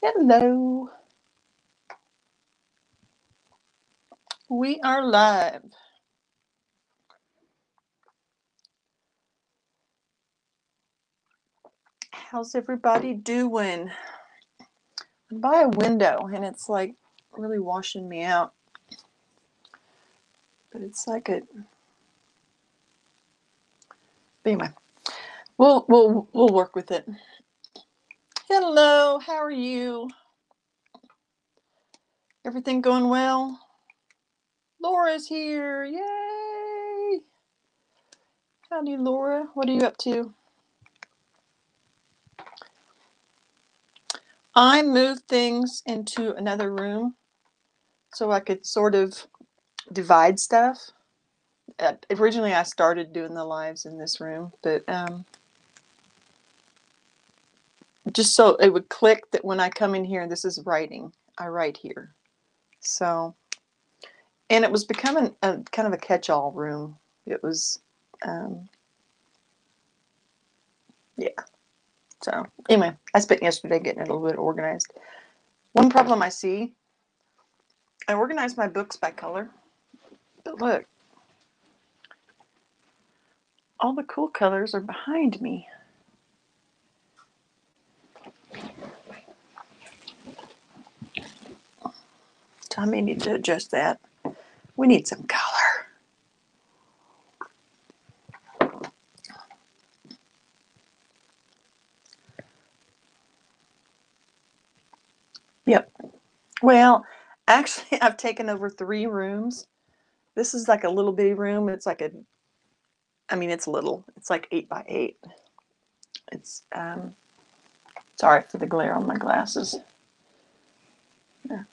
Hello. We are live. How's everybody doing? I'm by a window and it's like really washing me out. But it's like a. But anyway, we'll work with it. Hello, how are you? Everything going well? Laura's here. Yay! Howdy, Laura. What are you up to? I moved things into another room so I could sort of divide stuff. Originally, I started doing the lives in this room, but just so it would click that when I come in here, this is writing. I write here. So, and it was becoming a kind of a catch-all room. It was, yeah. So anyway, I spent yesterday getting it a little bit organized. One problem I see, I organized my books by color, but look, all the cool colors are behind me. So I may need to adjust that. We need some color. Yep. Well, actually, I've taken over 3 rooms. This is like a little bitty room. It's like it's little. It's like 8 by 8. It's, sorry for the glare on my glasses. Yeah.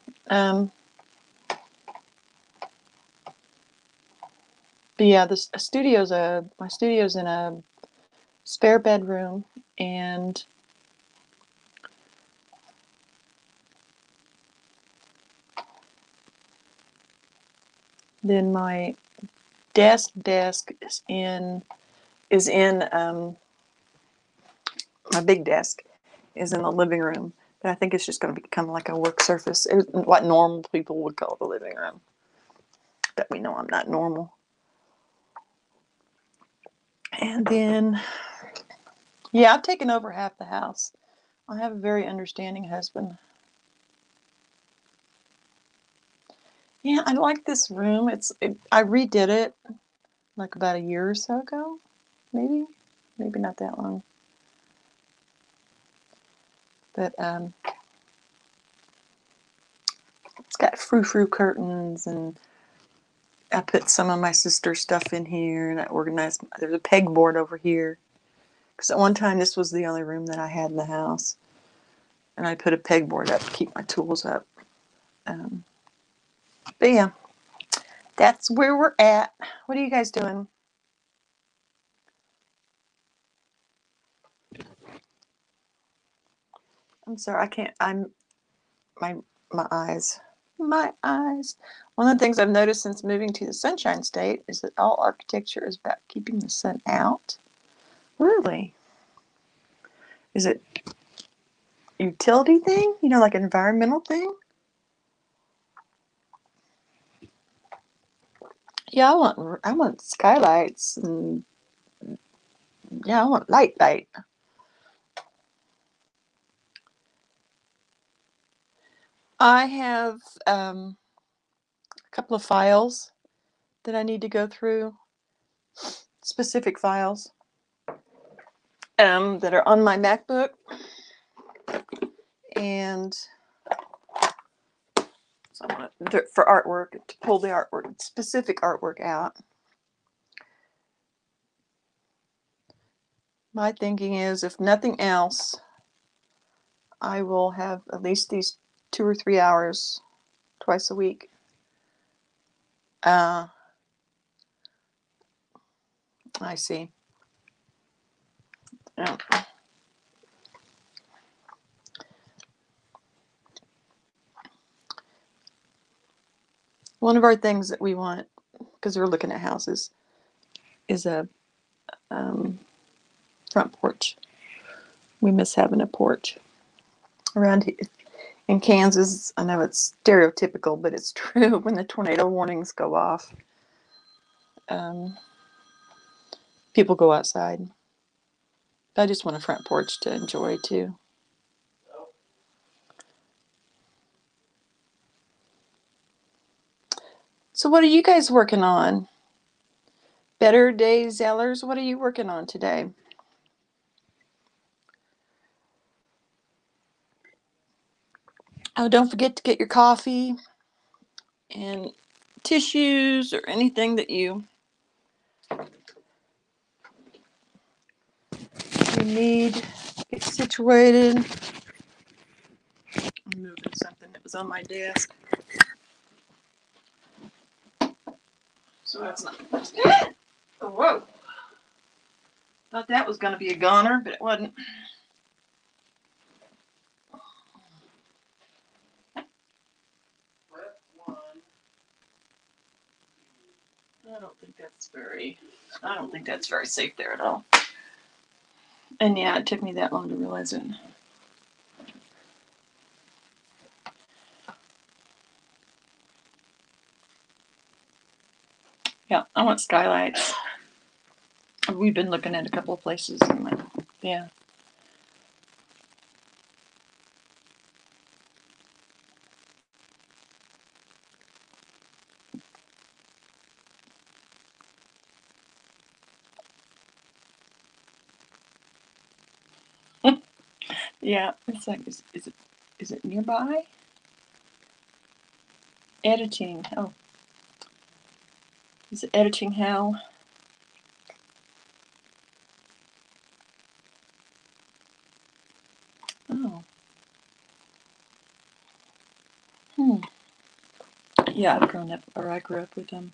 But yeah, my studio's in a spare bedroom, and then my desk is in my big desk is in the living room. But I think it's just going to become like a work surface, what normal people would call the living room. But we know I'm not normal. And then, yeah, I've taken over half the house. I have a very understanding husband. Yeah, I like this room. I redid it like about a year or so ago, maybe not that long. But it's got frou-frou curtains, and I put some of my sister's stuff in here, and I organized. There's a pegboard over here because at one time this was the only room that I had in the house, and I put a pegboard up to keep my tools up. But yeah, that's where we're at. What are you guys doing? I'm sorry, I can't. My eyes. My eyes. One of the things I've noticed since moving to the Sunshine State is that all architecture is about keeping the sun out. Really? Is it a utility thing? Like an environmental thing? Yeah, I want skylights, and yeah, I want light. I have a couple of files that I need to go through, specific files that are on my MacBook, and so I want to, for artwork, to pull the specific artwork out. My thinking is, if nothing else, I will have at least these 2 or 3 hours twice a week. I see. Yeah. One of our things that we want, because we're looking at houses, is a front porch. We miss having a porch around here. In Kansas, I know it's stereotypical, but it's true. When the tornado warnings go off, um, people go outside. I just want a front porch to enjoy too. So, what are you guys working on? Better Days Zellers, what are you working on today? Oh, don't forget to get your coffee and tissues or anything that you need. Get situated. I'm moving something that was on my desk. So that's not. Oh, whoa. Thought that was going to be a goner, but it wasn't. I don't think that's very safe there at all. And yeah, it took me that long to realize it. Yeah, I want skylights. We've been looking at a couple of places. And yeah. Yeah, it's like, is it nearby? Editing. Oh, is it editing hell? Oh. Yeah, I've grown up, or I grew up with them.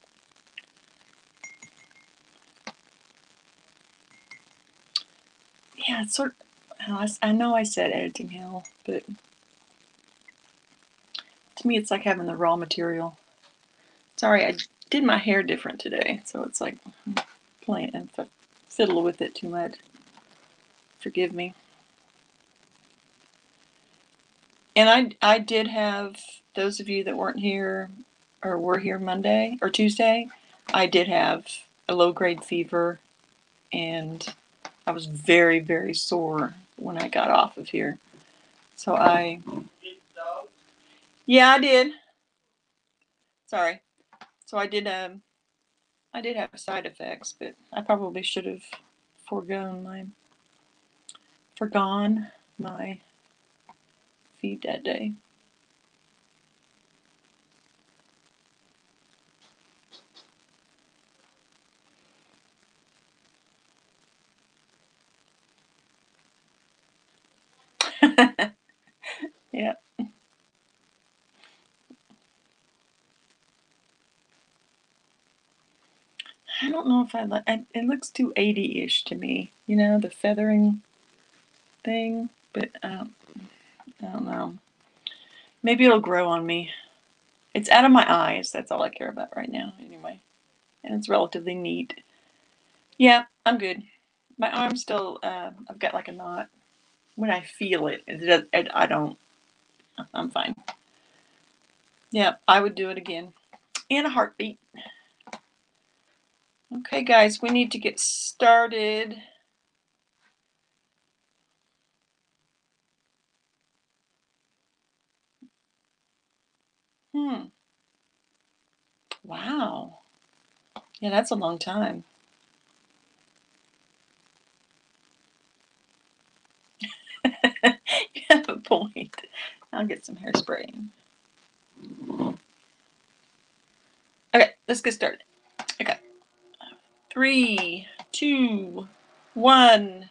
Yeah, it's sort of, I know I said editing hell, but to me it's like having the raw material. Sorry, I did my hair different today, so it's like playing and fiddle with it too much. Forgive me. And I did have, those of you that weren't here or were here Monday or Tuesday, I did have a low-grade fever, and I was very, very sore when I got off of here. So yeah, I did. Sorry. So I did have side effects, but I probably should have forgone my feed that day. Yeah. I don't know if I like it. Looks too 80-ish to me, the feathering thing, but I don't know. Maybe it'll grow on me. It's out of my eyes. That's all I care about right now, anyway. And it's relatively neat. Yeah, I'm good. My arm's still, I've got like a knot. When I feel it, I don't, I'm fine. Yeah, I would do it again. In a heartbeat. Okay, guys, we need to get started. Wow. Yeah, that's a long time. You have a point. I'll get some hairspray. Okay, let's get started. Okay. 3, 2, 1.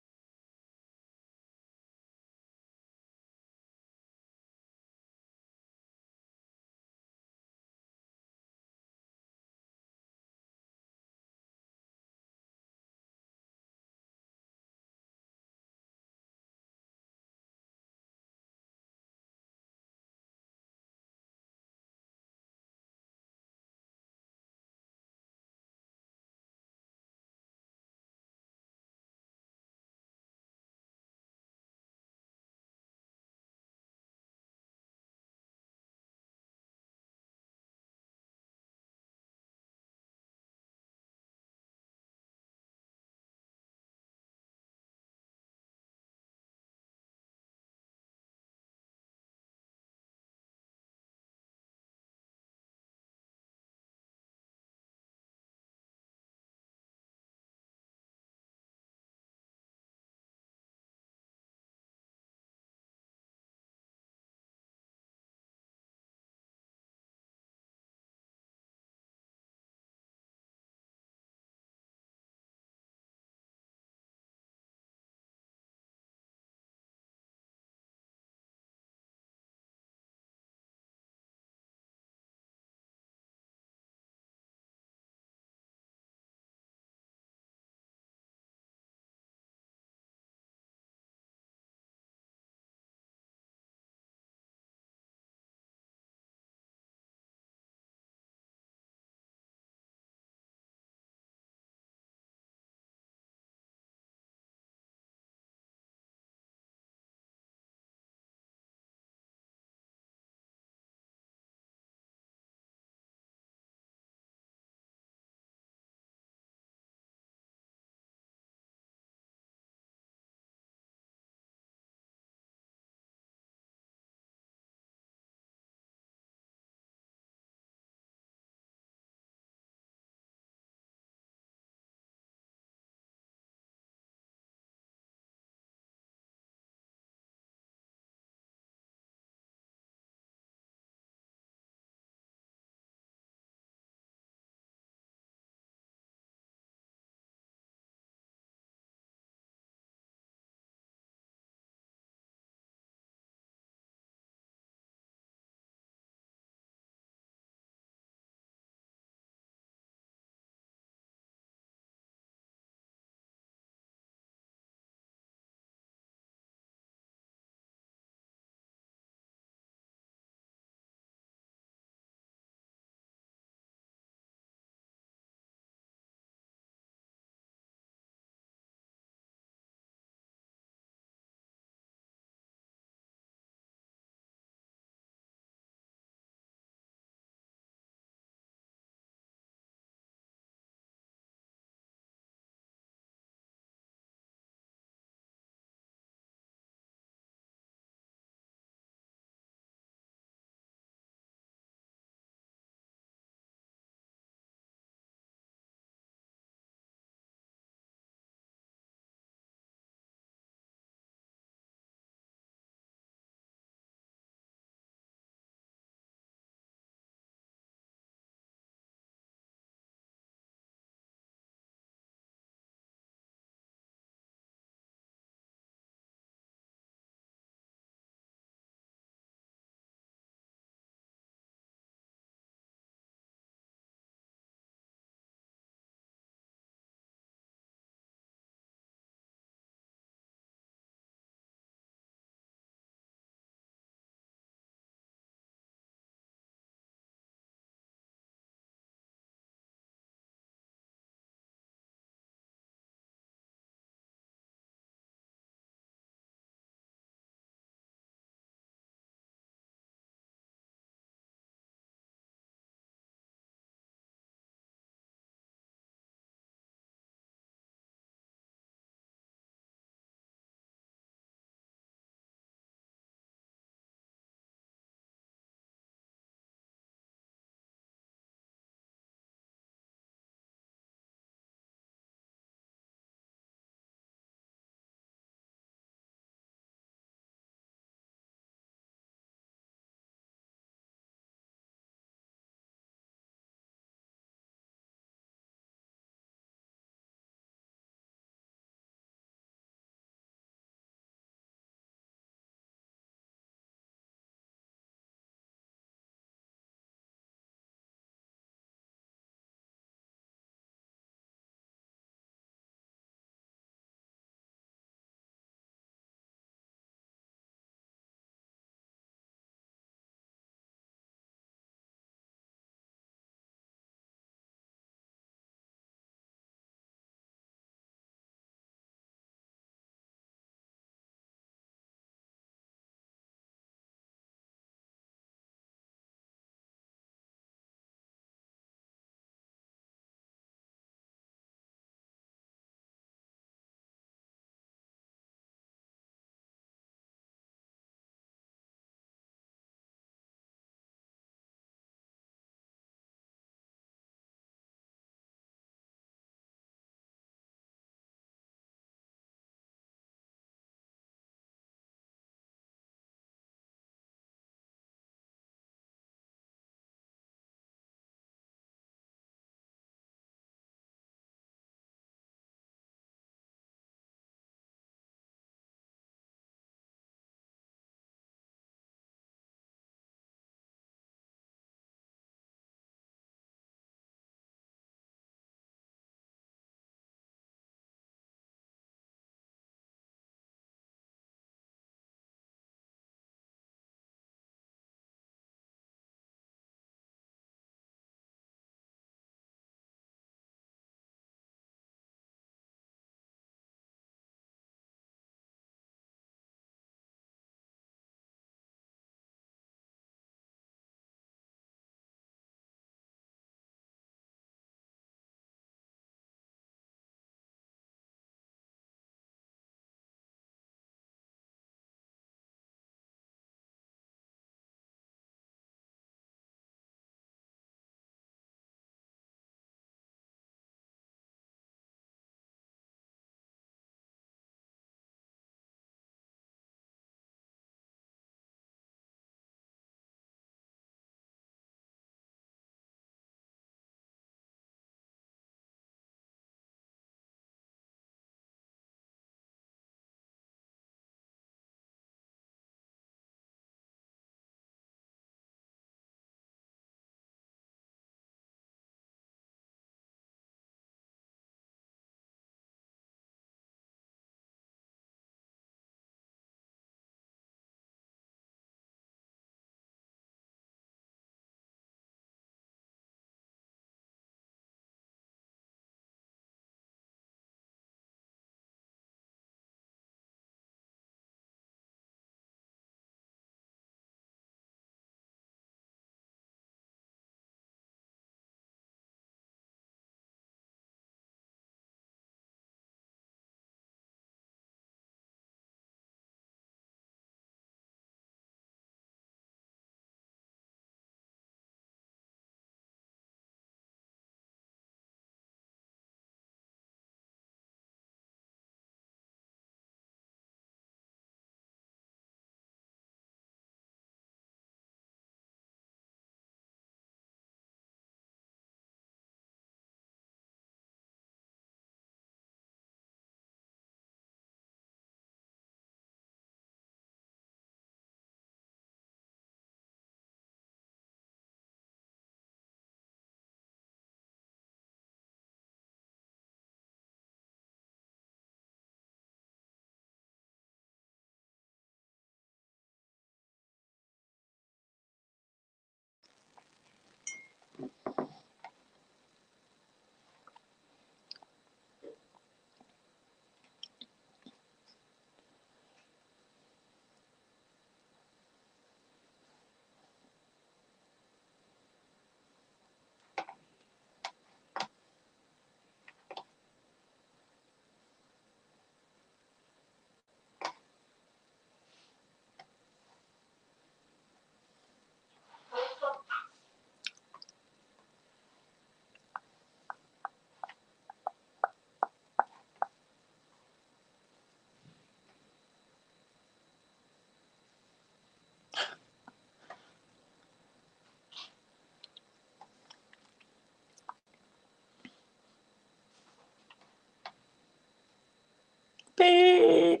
Pete.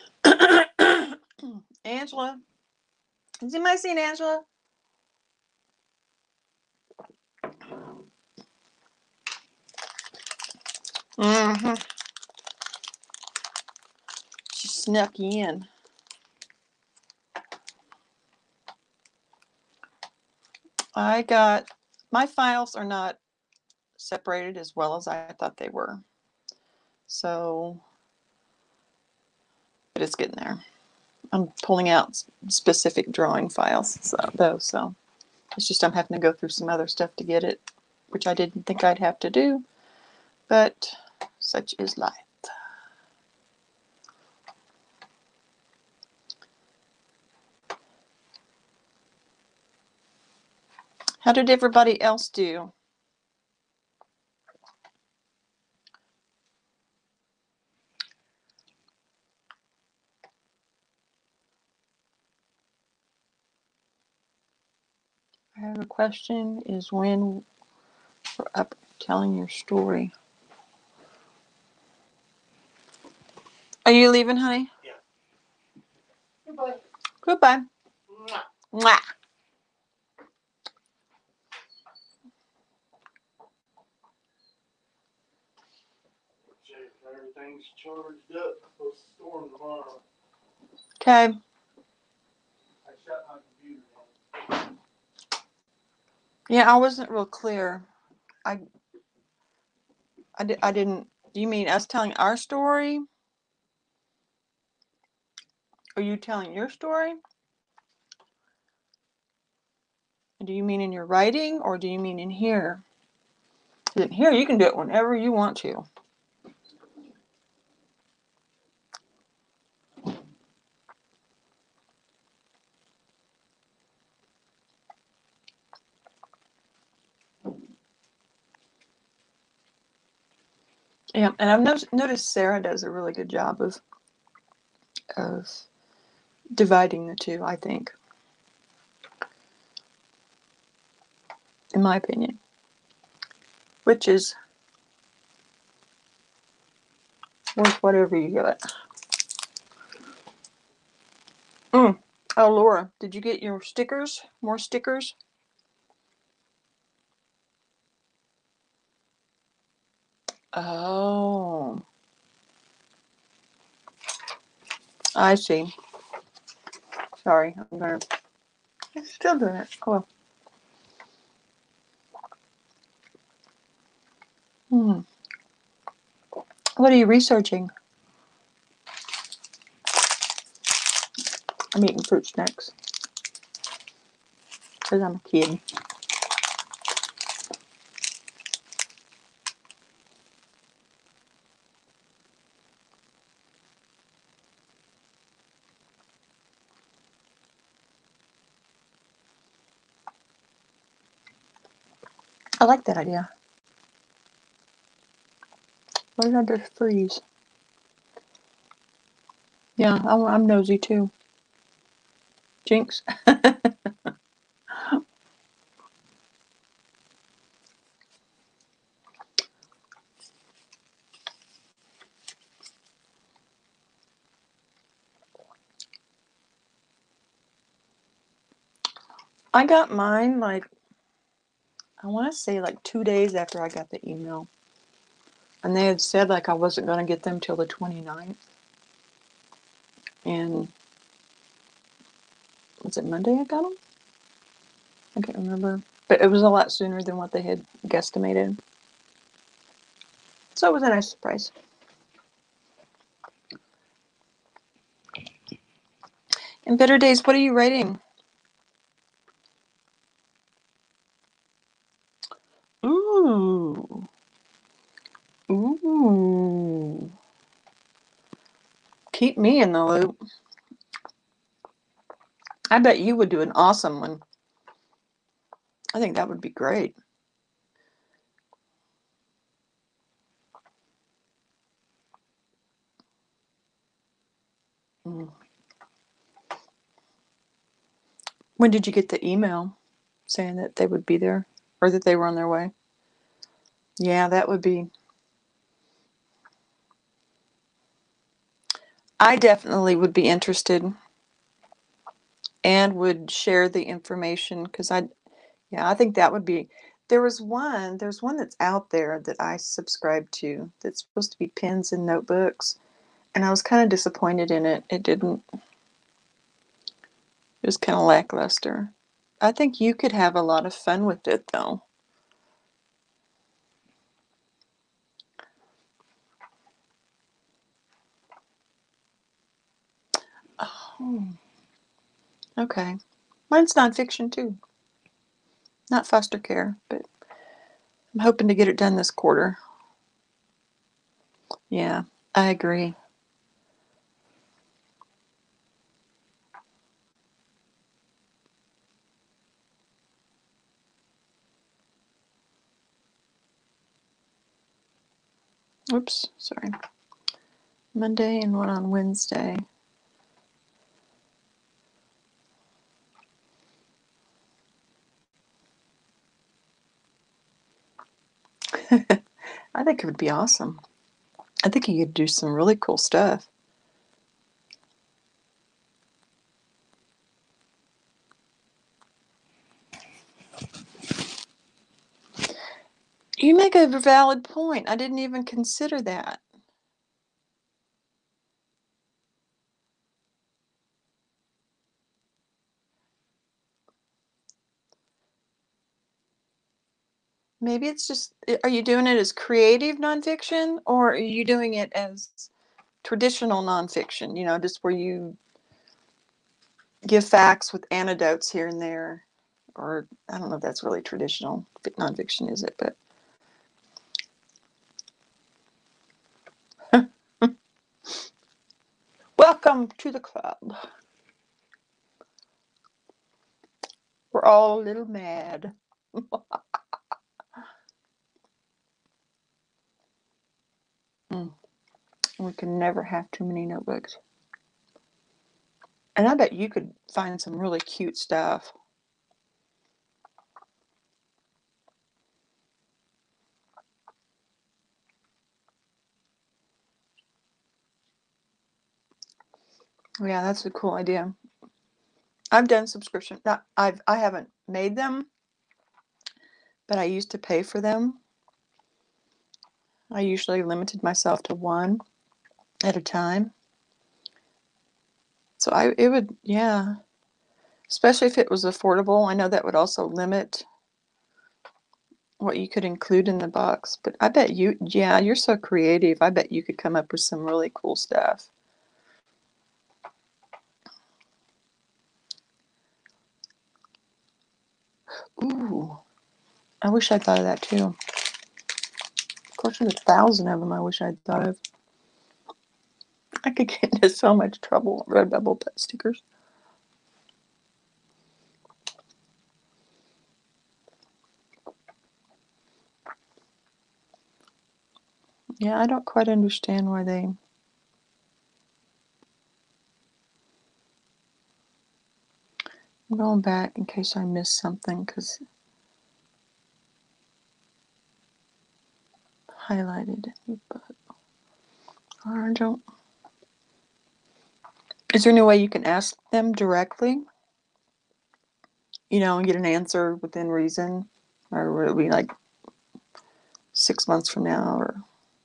Angela. Is anybody seen Angela? Mm-hmm. She snuck in. My files are not separated as well as I thought they were. So, but it's getting there. I'm pulling out specific drawing files, so it's just I'm having to go through some other stuff to get it, which I didn't think I'd have to do, but such is life. How did everybody else do? I have a question, is when we're up telling your story. Are you leaving, honey? Yeah. Goodbye. Goodbye. Mwah. Mwah. Everything's charged up for the storm tomorrow. Okay. I shut my computer down. Yeah, I wasn't real clear. I didn't. Do you mean us telling our story? Are you telling your story? Do you mean in your writing, or do you mean in here? In here, you can do it whenever you want to. Yeah, and I've noticed Sarah does a really good job of dividing the two, I think, in my opinion, which is worth whatever you give it. Oh, Laura, did you get your stickers? More stickers? Oh, I see. Sorry, I'm still doing it. Oh, well. What are you researching? I'm eating fruit snacks because I'm a kid. I like that idea. What did I just freeze? Yeah, I'm nosy too. Jinx. I got mine I want to say 2 days after I got the email. And they had said I wasn't going to get them till the 29th. And was it Monday I got them? I can't remember. But it was a lot sooner than what they had guesstimated. So it was a nice surprise. In Better Days, what are you writing? Ooh. Ooh. Keep me in the loop. I bet you would do an awesome one. I think that would be great. Mm. When did you get the email saying that they would be there or that they were on their way? Yeah, that would be. I definitely would be interested and would share the information because I think that would be. There's one that's out there that I subscribe to that's supposed to be pens and notebooks, and I was kind of disappointed in it. It was kind of lackluster. I think you could have a lot of fun with it though. Oh, okay. Mine's nonfiction too. Not foster care, but I'm hoping to get it done this quarter. Yeah, I agree. Oops, sorry. Monday and one on Wednesday. I think it would be awesome. I think you could do some really cool stuff. You make a valid point. I didn't even consider that. Maybe it's just, are you doing it as creative nonfiction or are you doing it as traditional nonfiction? You know, just where you give facts with anecdotes here and there. Or I don't know if that's really traditional nonfiction, is it? But welcome to the club. We're all a little mad. Mm, we can never have too many notebooks. And I bet you could find some really cute stuff. Yeah, that's a cool idea. I've done subscription. Not, I haven't made them, but I used to pay for them. I usually limited myself to one at a time. So it would, yeah, especially if it was affordable. I know that would also limit what you could include in the box. But I bet you, yeah, you're so creative. I bet you could come up with some really cool stuff. Ooh, I wish I'd thought of that too. Of course, there's 1,000 of them I wish I'd thought of. I could get into so much trouble. Redbubble stickers. Yeah, I don't quite understand why they. I'm going back in case I missed something because highlighted. But I don't. Is there any way you can ask them directly? You know, and get an answer within reason, or would it be like 6 months from now? Or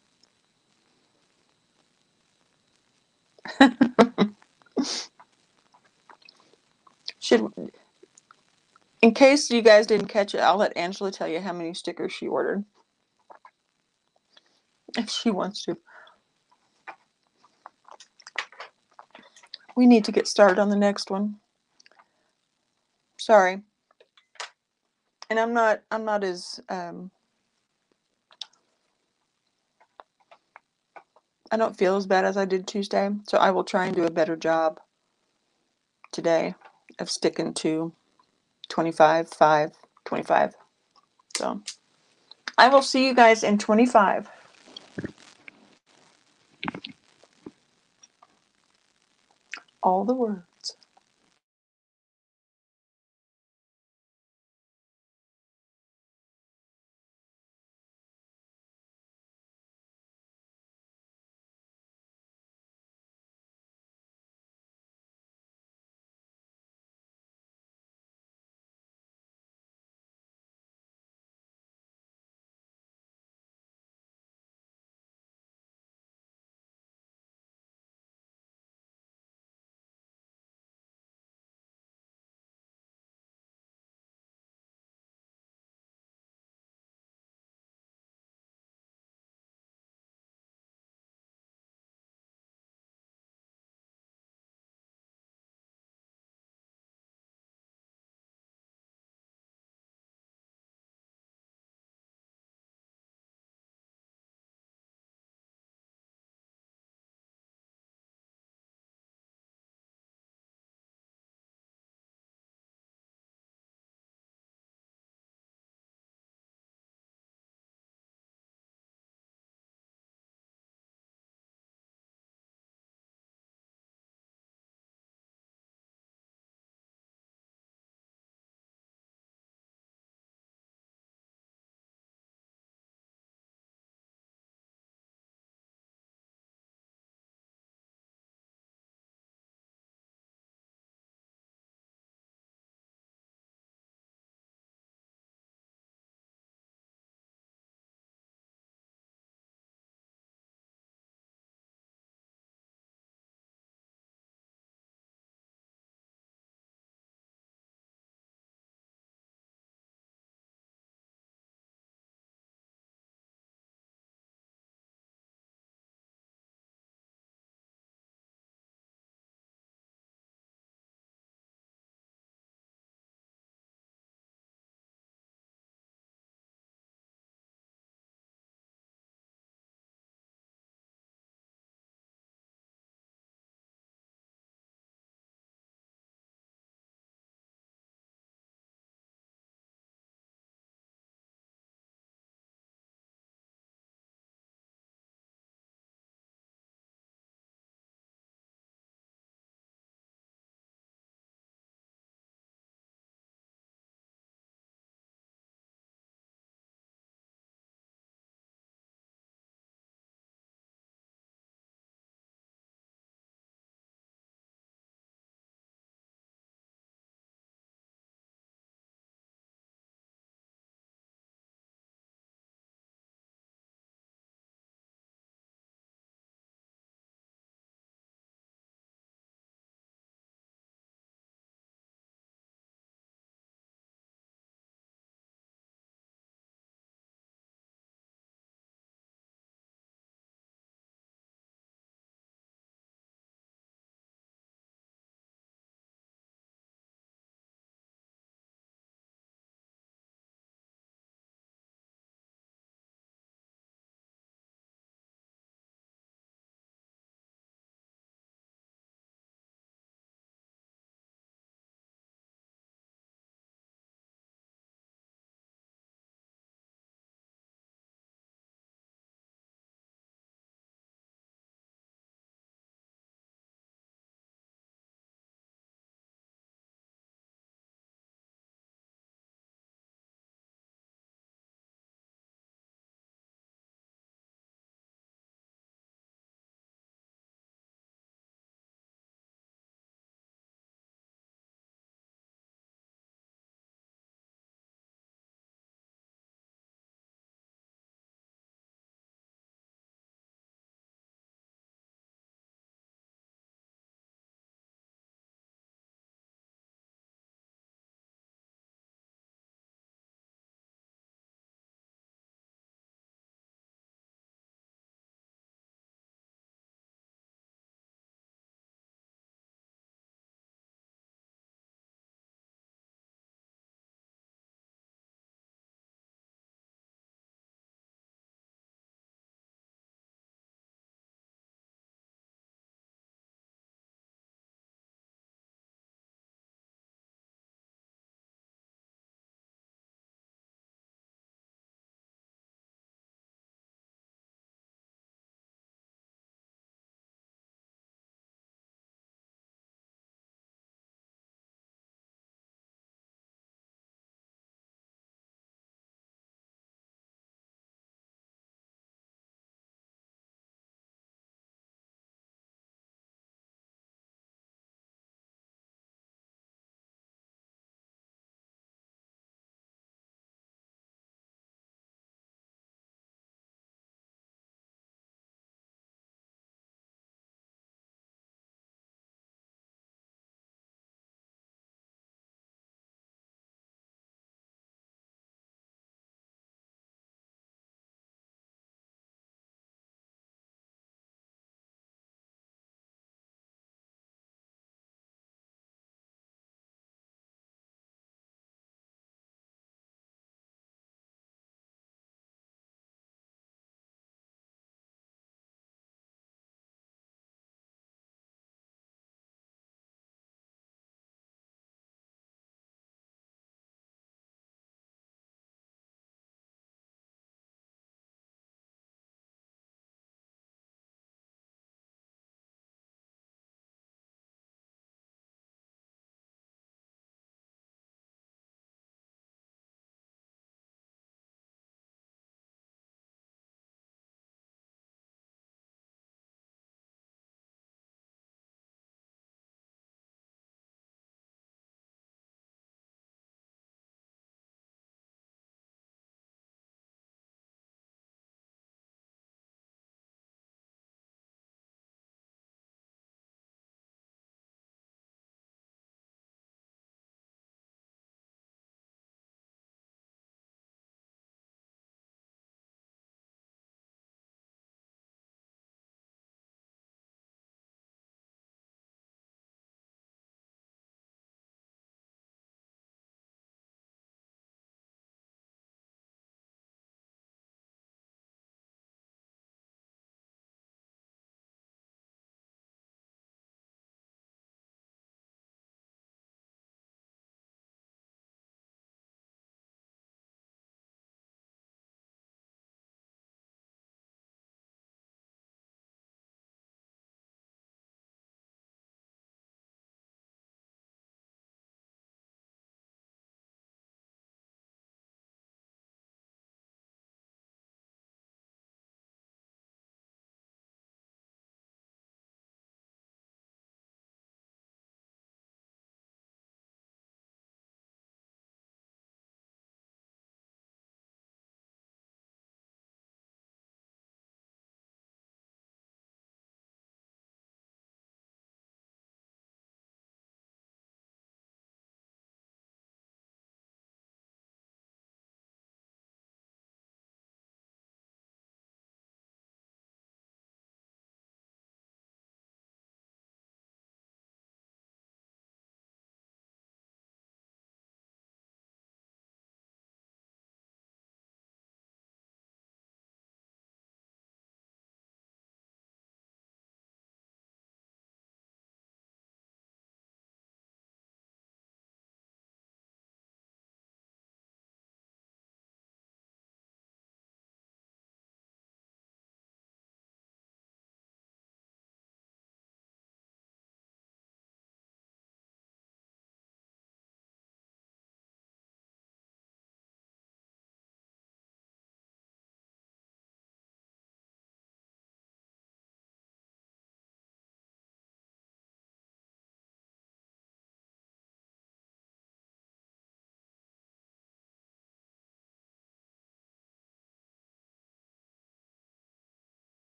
should, in case you guys didn't catch it, I'll let Angela tell you how many stickers she ordered if she wants to. We need to get started on the next one. Sorry, and I'm not as I don't feel as bad as I did Tuesday, so I will try and do a better job today of sticking to 25, 5, 25. So I will see you guys in 25. All the words.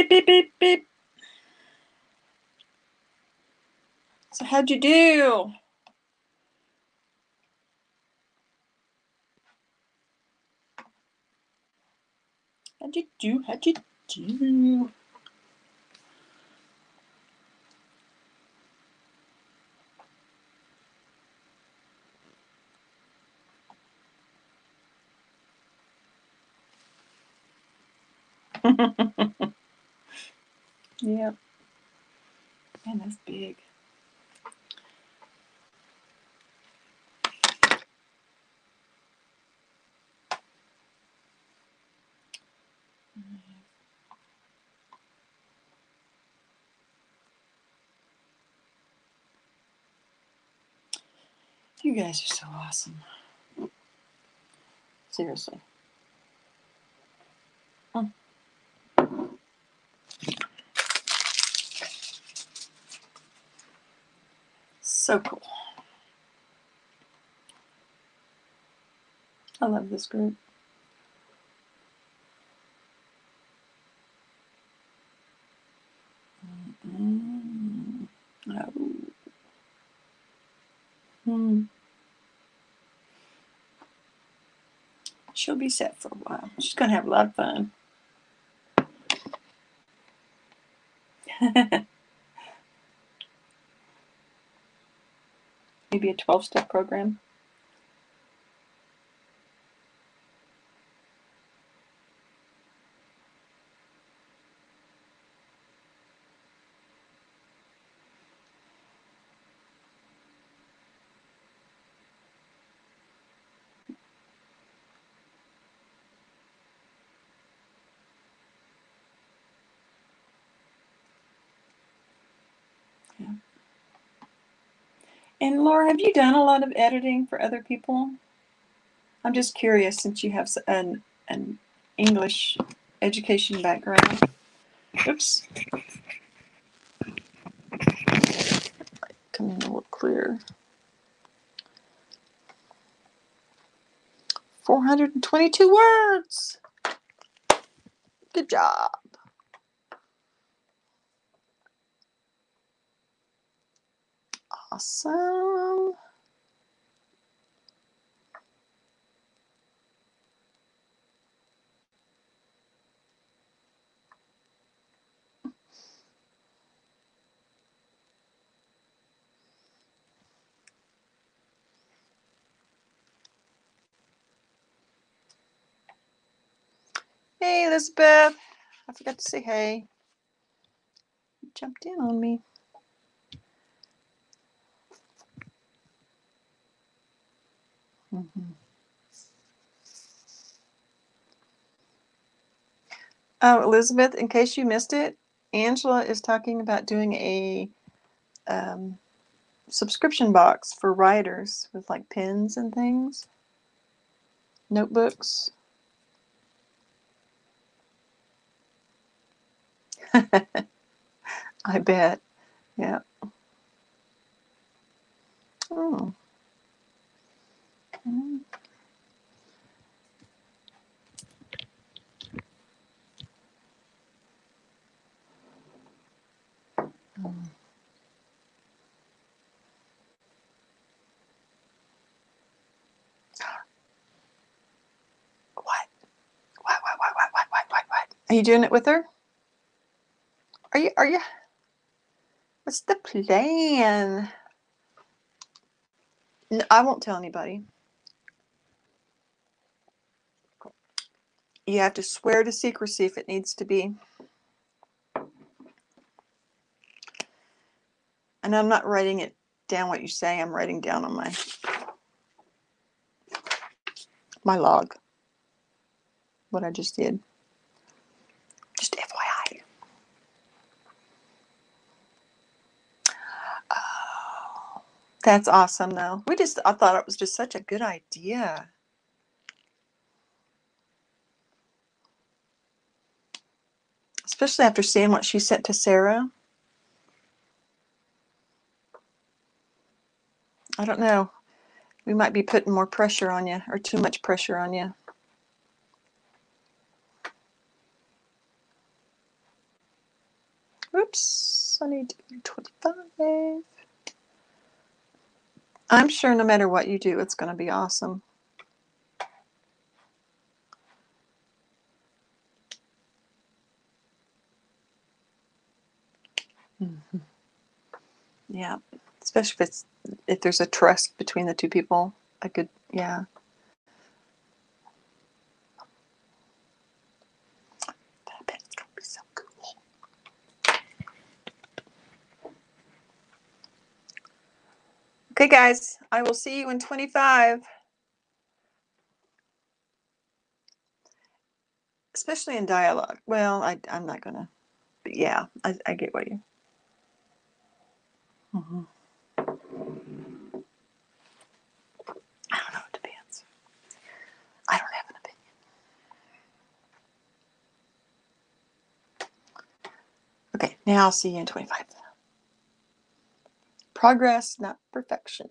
beep, beep, beep, beep. So how'd you do? How'd you do? How'd you do? Yeah. Man, that's big. You guys are so awesome. Seriously. So cool. I love this group. Oh. She'll be set for a while. She's going to have a lot of fun. Maybe a 12-step program. Yeah. And Laura, have you done a lot of editing for other people? I'm just curious, since you have an English education background. Oops. Come in a little clear. 422 words. Good job. Awesome. Hey, Elizabeth. I forgot to say hey. You jumped in on me. Oh, Elizabeth, in case you missed it, Angela is talking about doing a subscription box for writers with like pens and things, notebooks. I bet. Yeah. Oh. Mm. What? What? Are you doing it with her? Are you? What's the plan? No, I won't tell anybody. You have to swear to secrecy if it needs to be. And I'm not writing it down what you say. I'm writing down on my log what I just did. Just FYI. Oh, that's awesome, though. I thought it was just such a good idea. Especially after seeing what she sent to Sarah. I don't know. We might be putting more pressure on you, or too much pressure on you. Oops, I need to do 25. I'm sure no matter what you do, it's going to be awesome. Mm-hmm. Yeah, especially if there's a trust between the two people. A good, yeah. I bet it's going to be so cool. Okay, guys, I will see you in 25. Especially in dialogue. Well, I'm not going to, but yeah, I get what you. Mm-hmm. I don't know, it depends. I don't have an opinion. Okay, now I'll see you in 25. Progress, not perfection.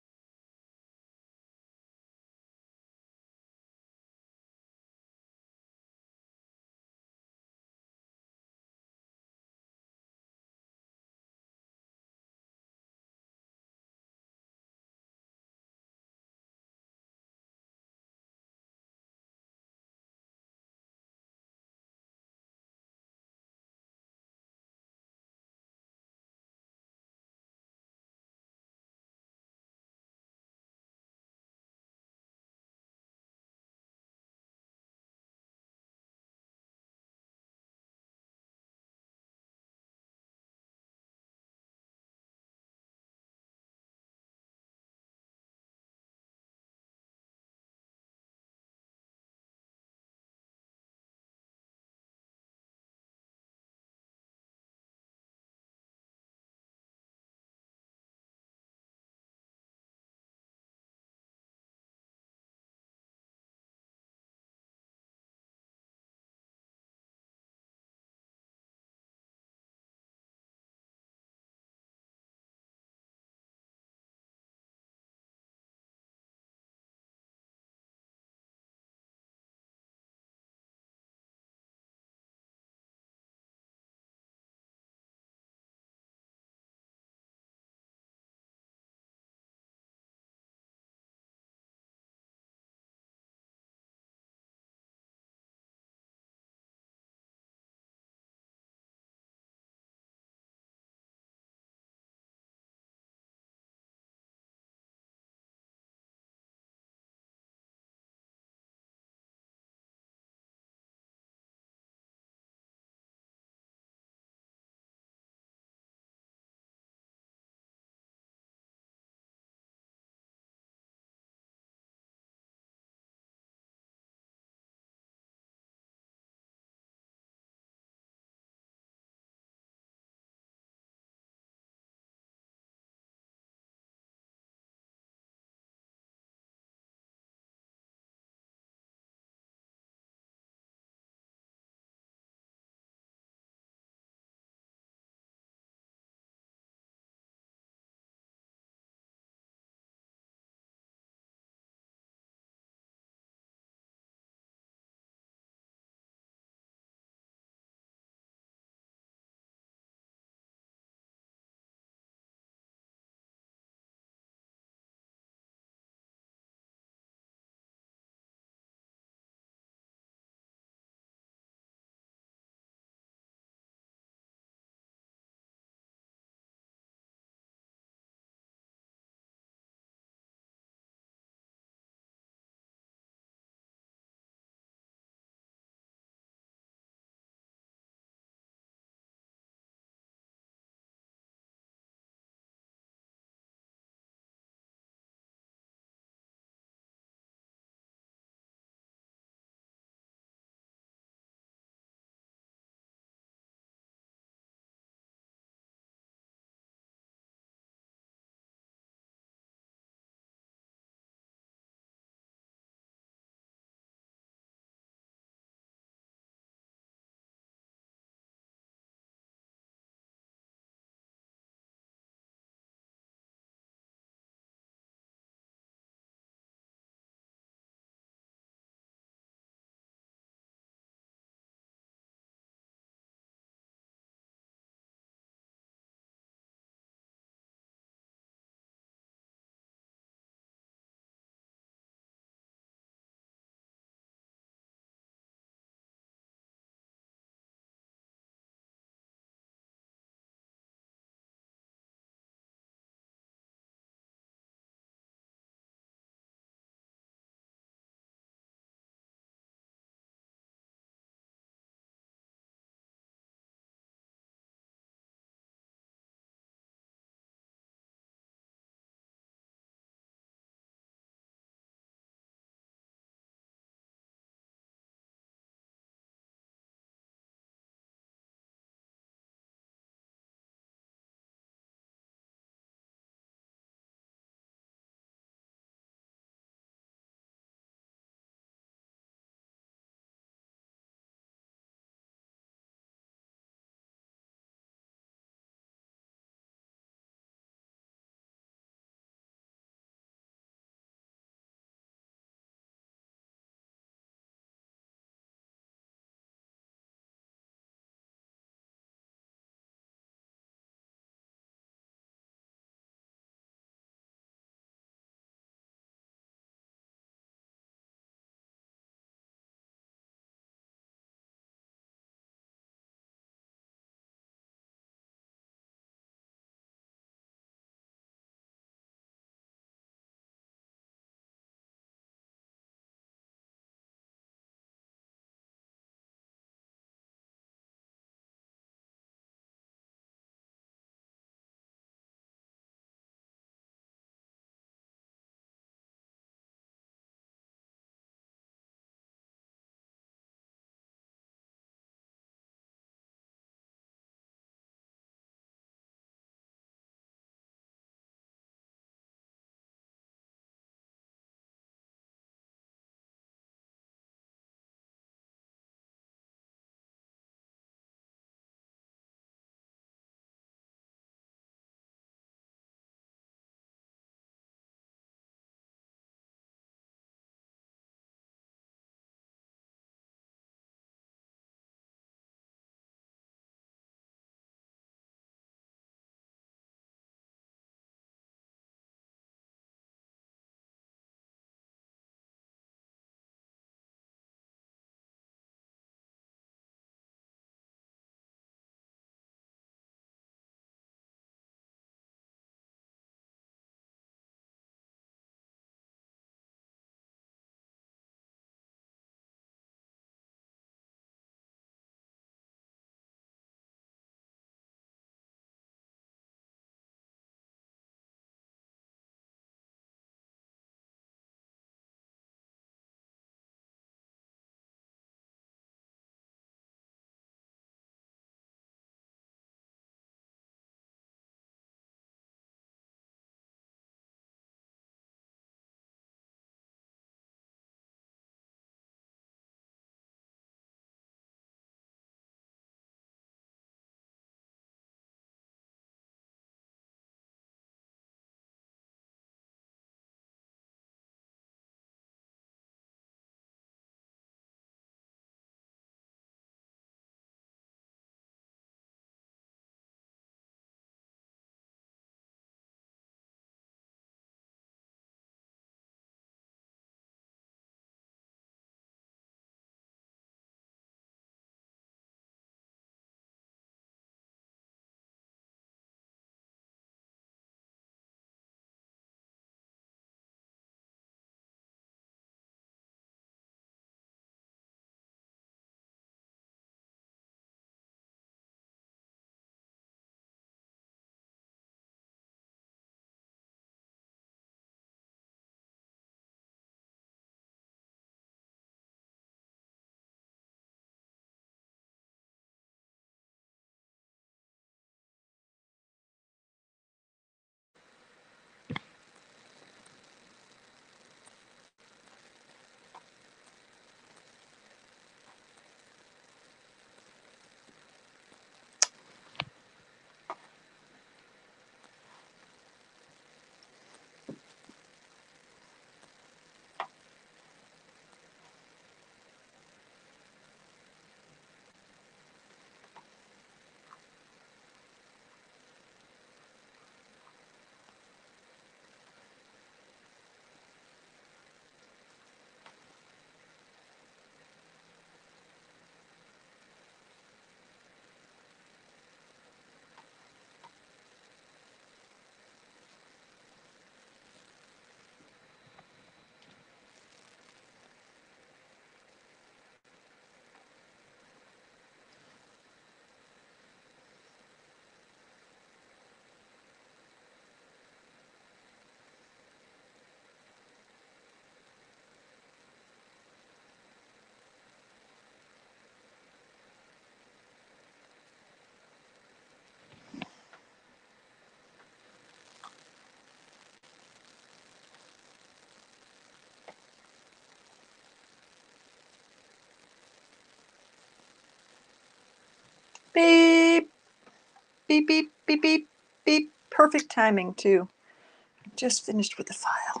Beep, beep, beep, beep, beep, beep. Perfect timing, too. Just finished with the file.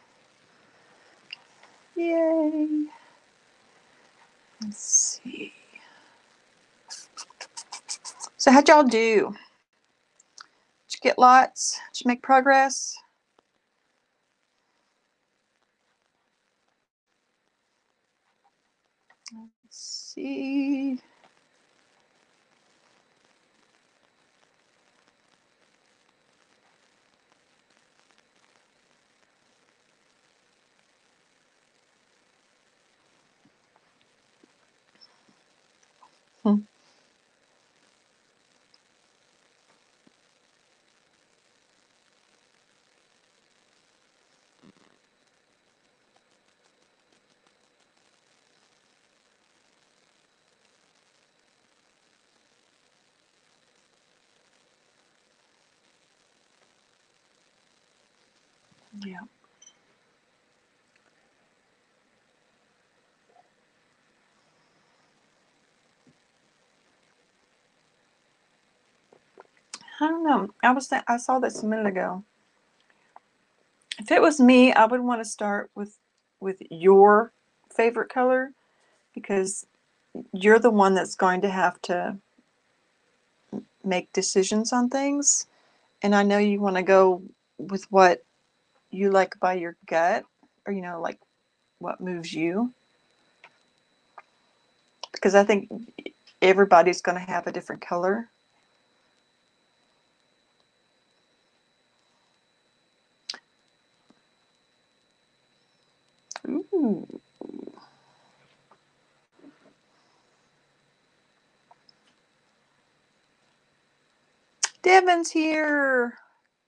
Yay. Let's see. So how'd y'all do? Did you get lots? Did you make progress? Let's see. Yeah. I don't know. I saw this a minute ago. If it was me, I would want to start with your favorite color, because you're the one that's going to have to make decisions on things. And I know you want to go with what you like by your gut, or, like what moves you. Because I think everybody's going to have a different color. Ooh. Devin's here.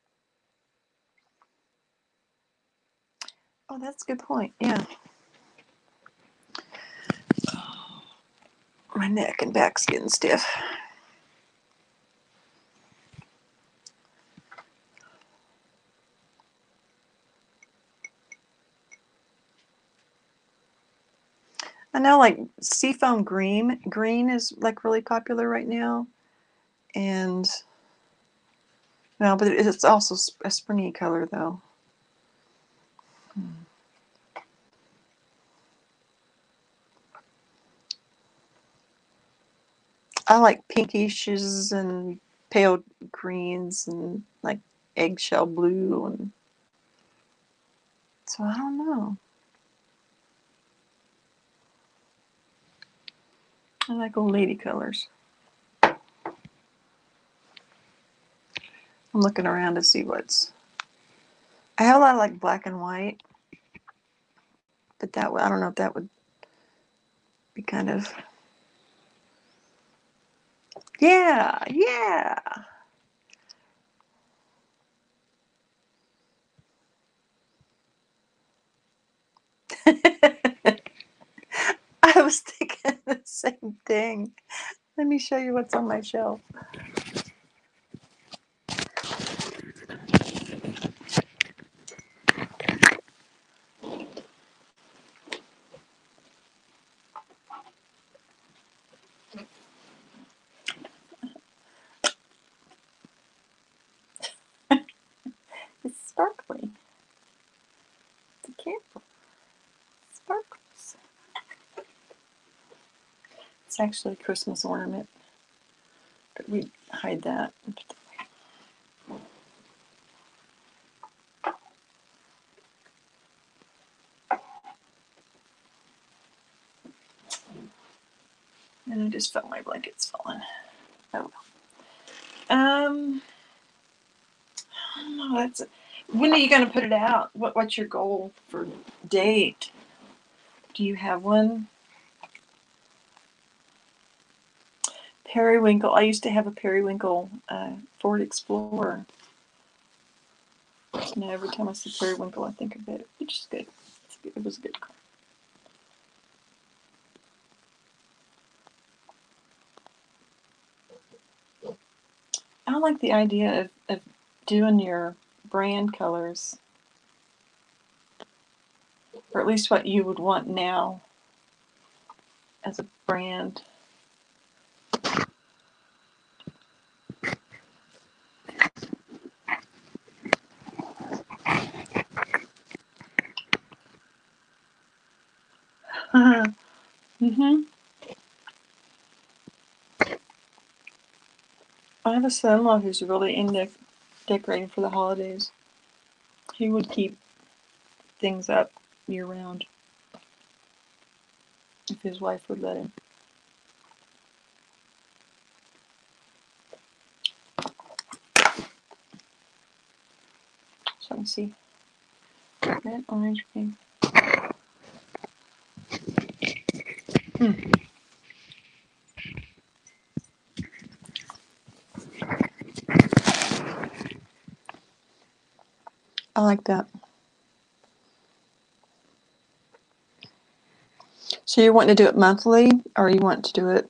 Oh, that's a good point. Yeah. My neck and back's getting stiff. I know, like, seafoam green is like really popular right now, and no, but it's also a springy color though. I like pinkishes and pale greens and like eggshell blue, and so I don't know. I like old lady colors. I'm looking around to see what's. I have a lot of like black and white, but that I don't know if that would be kind of. Yeah, yeah. I was thinking the same thing. Let me show you what's on my shelf. It's sparkly. It's a candle. It sparkles. It's actually a Christmas ornament, but we hide that. And I just felt my blankets falling. Oh well. I don't know. When are you going to put it out? What's your goal for date? Do you have one? Periwinkle. I used to have a periwinkle Ford Explorer. Every time I see periwinkle, I think of it, which is good. It was a good car. I like the idea of doing your brand colors, or at least what you would want now as a brand. Mm-hmm. I have a son-in-law who's really into decorating for the holidays. He would keep things up year-round if his wife would let him. So let me see. Red, orange, pink. I like that. So you want to do it monthly, or you want to do it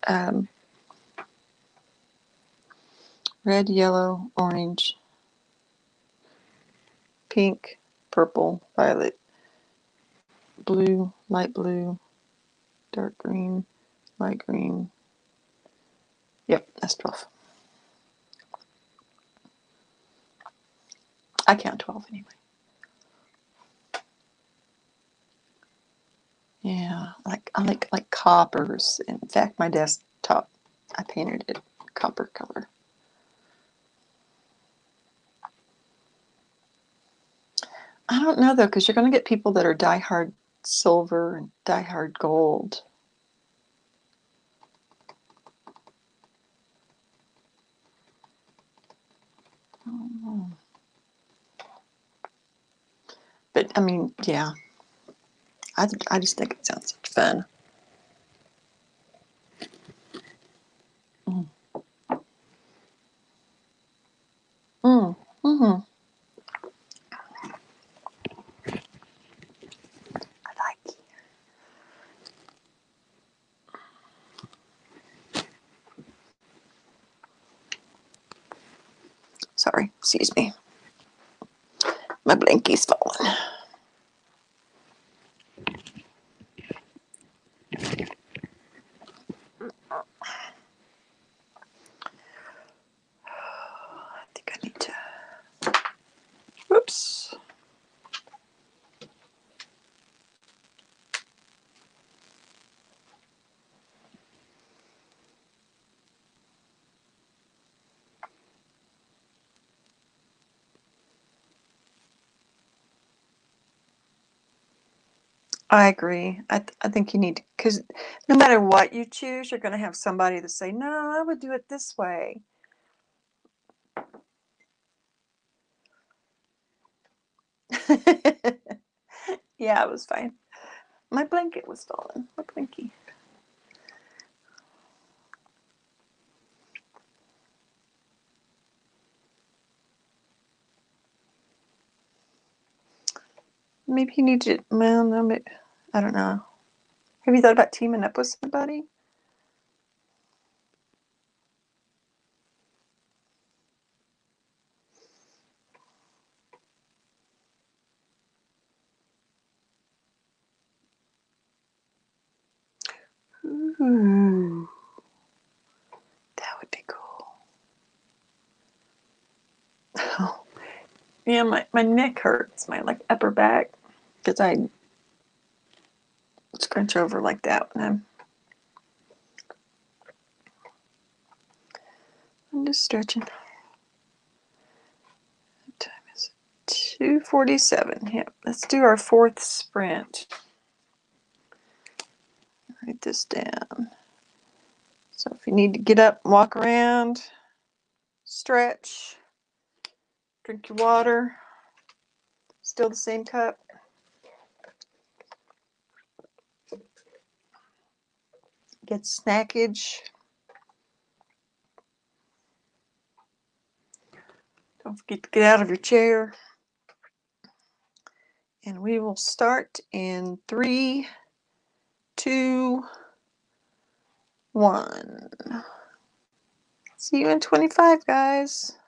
red, yellow, orange, pink, purple, violet, blue, light blue, dark green, light green. Yep, that's 12. I count 12 anyway. Yeah, I like coppers. In fact, my desktop, I painted it copper color. I don't know though, because you're going to get people that are diehard silver and diehard gold. I don't know. But I mean, yeah, I just think it sounds such fun. Mm. Mm-hmm. I like. Sorry, excuse me. My blankie's falling. I think I need to. Whoops. I agree. I think you need to, because no matter what you choose, you're going to have somebody to say, no, I would do it this way. Yeah, it was fine. My blanket was falling. My blankie. Maybe you need to, well, no, maybe, I don't know. Have you thought about teaming up with somebody? Ooh, that would be cool. Oh, yeah, my neck hurts, my like upper back, because I scrunch over like that when I'm just stretching. What time is it? 2:47. Yep, let's do our fourth sprint. Write this down. So if you need to get up, walk around, stretch, drink your water, still the same cup. Get snackage. Don't forget to get out of your chair. And we will start in 3, 2, 1. See you in 25, guys.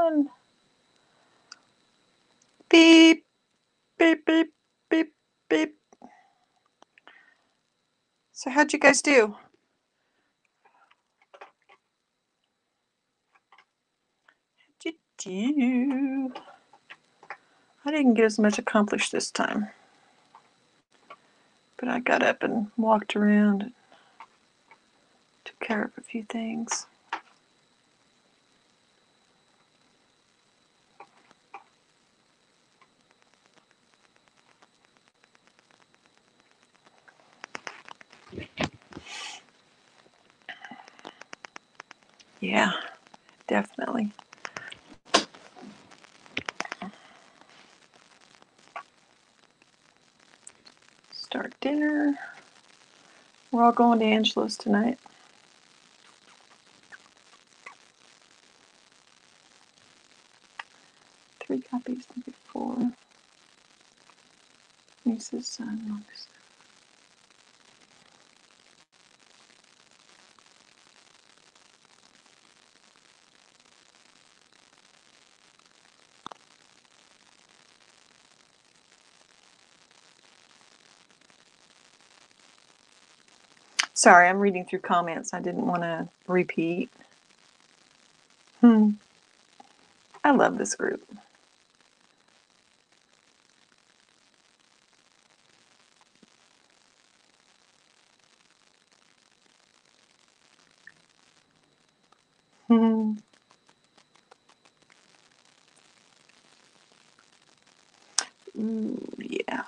on. Beep, beep, beep, beep, beep. So how'd you guys do? How'd you do? I didn't get as much accomplished this time. But I got up and walked around and took care of a few things. Yeah, definitely. Start dinner. We're all going to Angela's tonight. Three copies, maybe four. Niece's son. Sorry, I'm reading through comments. I didn't want to repeat. I love this group. Ooh, yeah.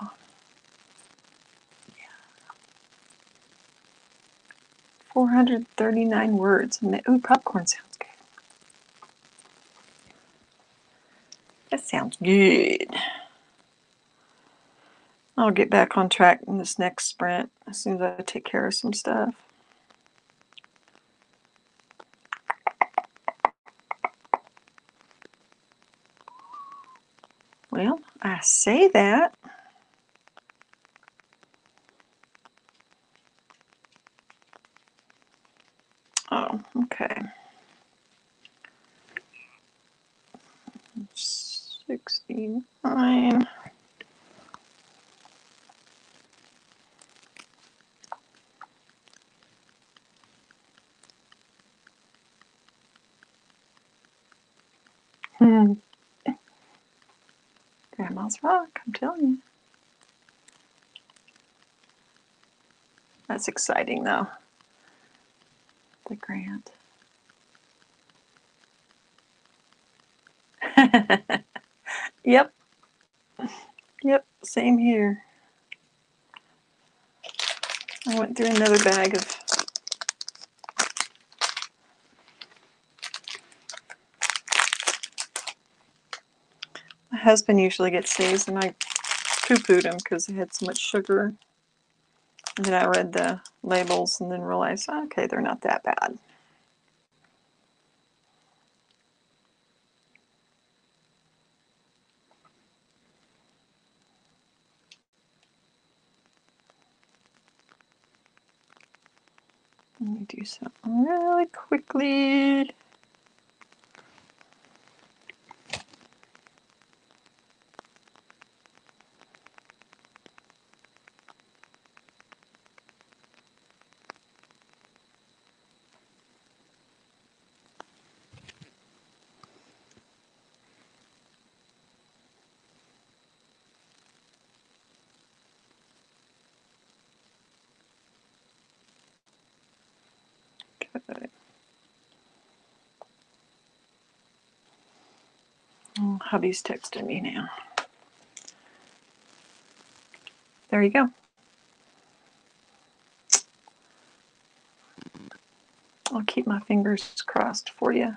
439 words. Ooh, popcorn sounds good. That sounds good. I'll get back on track in this next sprint as soon as I take care of some stuff. Well, I say that. Oh, okay. 69. Grandma's rock, I'm telling you. That's exciting, though. The grant. Yep. Yep, same here. I went through another bag of my husband usually gets these, and I poo-pooed them because they had so much sugar. And then I read the labels and then realized, okay, they're not that bad. Let me do something really quickly. Okay. Oh, hubby's texting me now. There you go. I'll keep my fingers crossed for you.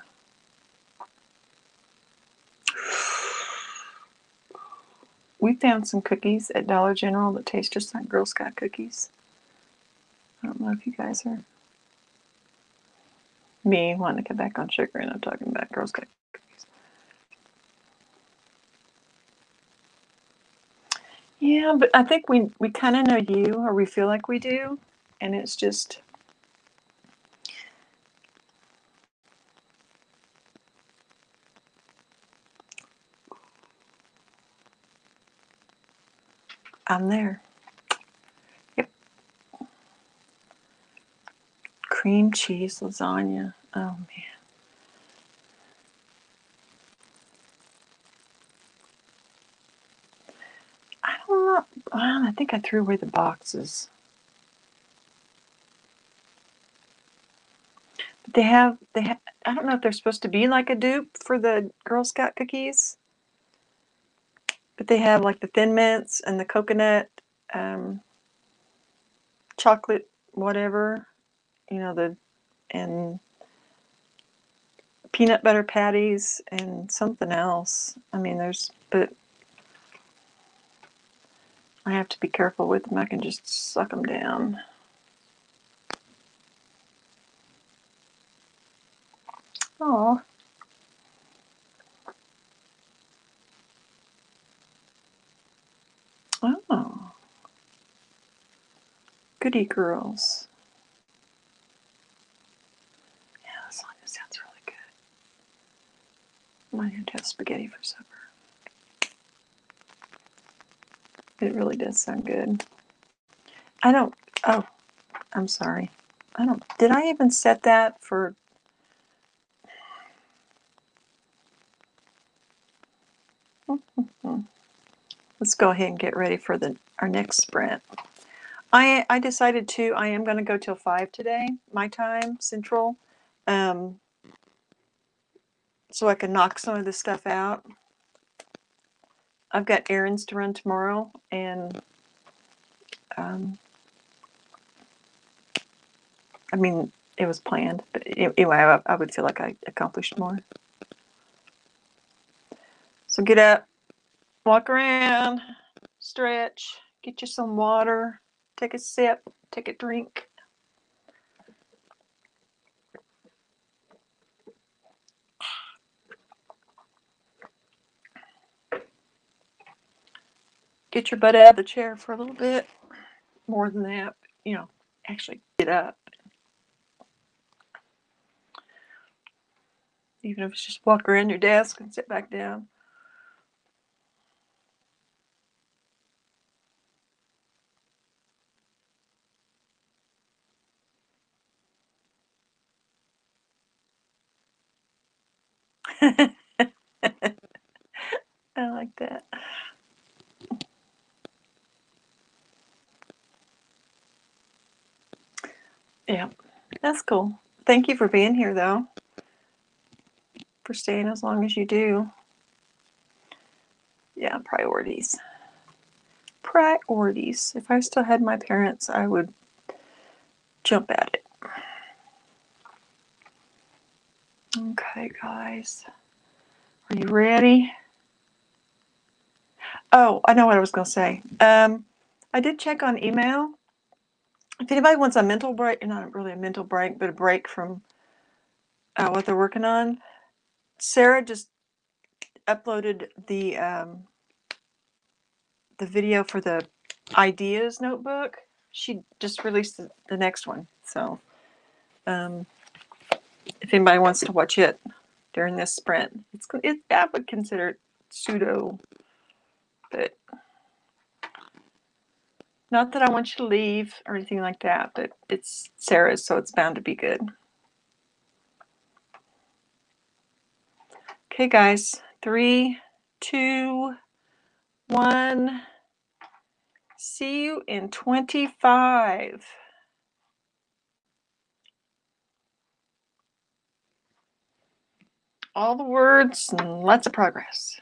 We found some cookies at Dollar General that taste just like Girl Scout cookies. I don't know if you guys are me wanting to cut back on sugar, and I'm talking about Girl Scout cookies. Yeah, but I think we kind of know you, or we feel like we do, and it's just I'm there. Yep. Cream cheese lasagna. Oh, man. I don't know. I think I threw away the boxes. But they have, I don't know if they're supposed to be like a dupe for the Girl Scout cookies. But they have like the Thin Mints and the coconut, chocolate, whatever, and peanut butter patties and something else. I mean, but I have to be careful with them. I can just suck them down. Oh. Oh. Goody girls. Yeah, this sounds really good. I might have to have spaghetti for supper. It really does sound good. Oh, I'm sorry. Did I even set that for? Let's go ahead and get ready for our next sprint. I decided I am going to go till 5 today, my time, Central, so I can knock some of this stuff out. I've got errands to run tomorrow, and I mean, it was planned, but anyway, I would feel like I accomplished more. So get up, walk around, stretch, get you some water, take a sip, take a drink. Get your butt out of the chair for a little bit. More than that, actually get up. Even if it's just walk around your desk and sit back down. I like that. Yeah, that's cool. Thank you for being here, though. For staying as long as you do. Yeah, priorities. Priorities. If I still had my parents, I would jump at it. Okay, guys. Are you ready? Oh, I know what I was going to say. I did check on email. If anybody wants a mental break, not really a mental break, but a break from what they're working on, Sarah just uploaded the video for the ideas notebook. She just released the next one. So if anybody wants to watch it during this sprint, I would consider it pseudo, but not that I want you to leave or anything like that, but it's Sarah's, so it's bound to be good. Okay, guys, 3, 2, 1. See you in 25. All the words and lots of progress.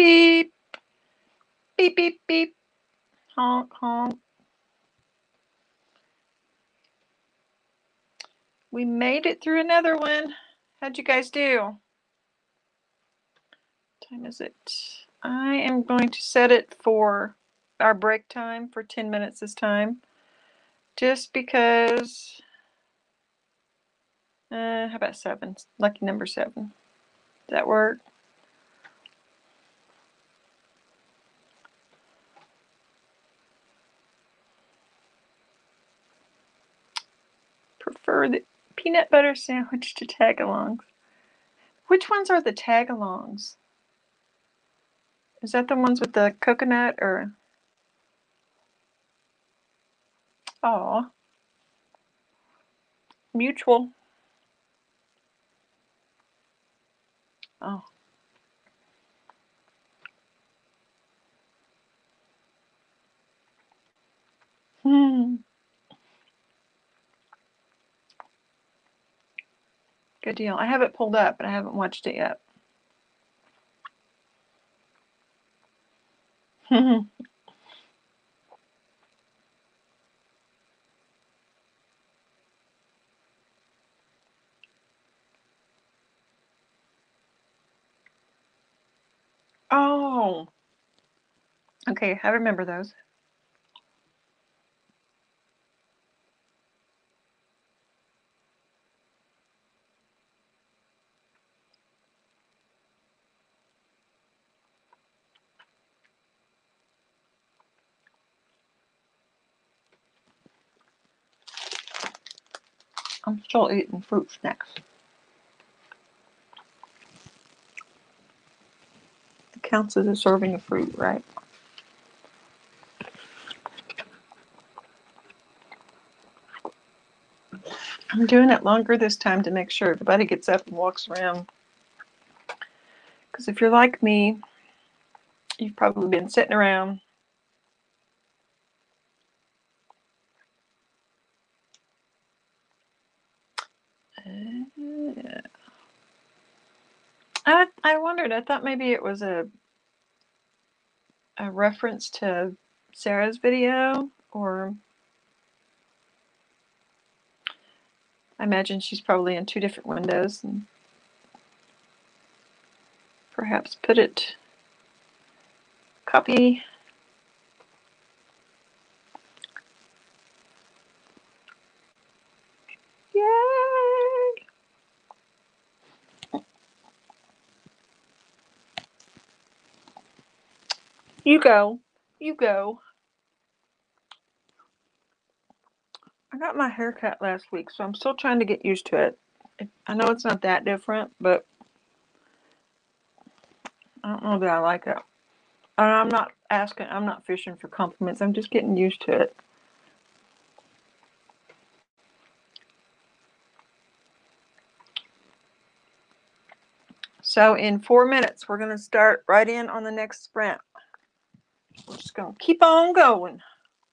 beep. Beep, beep, beep. Honk, honk. We made it through another one. How'd you guys do? What time is it? I am going to set it for our break time for 10 minutes this time. Just because, how about 7? Lucky number 7. Does that work? Prefer the peanut butter sandwich to tag-alongs. Which ones are the tag-alongs? Is that the ones with the coconut or? Oh, mutual. Oh. Good deal. I have it pulled up, but I haven't watched it yet. Oh, okay. I remember those. I'm still eating fruit snacks. It counts as a serving of fruit, right? I'm doing it longer this time to make sure everybody gets up and walks around. Because if you're like me, you've probably been sitting around. I wondered. I thought maybe it was a reference to Sarah's video, or I imagine she's probably in 2 different windows and perhaps put it, copy. Yay! You go. You go. I got my hair cut last week, so I'm still trying to get used to it. I know it's not that different, but I don't know that I like it. And I'm not fishing for compliments. I'm just getting used to it. So in 4 minutes, we're going to start right in on the next sprint. We're just going to keep on going.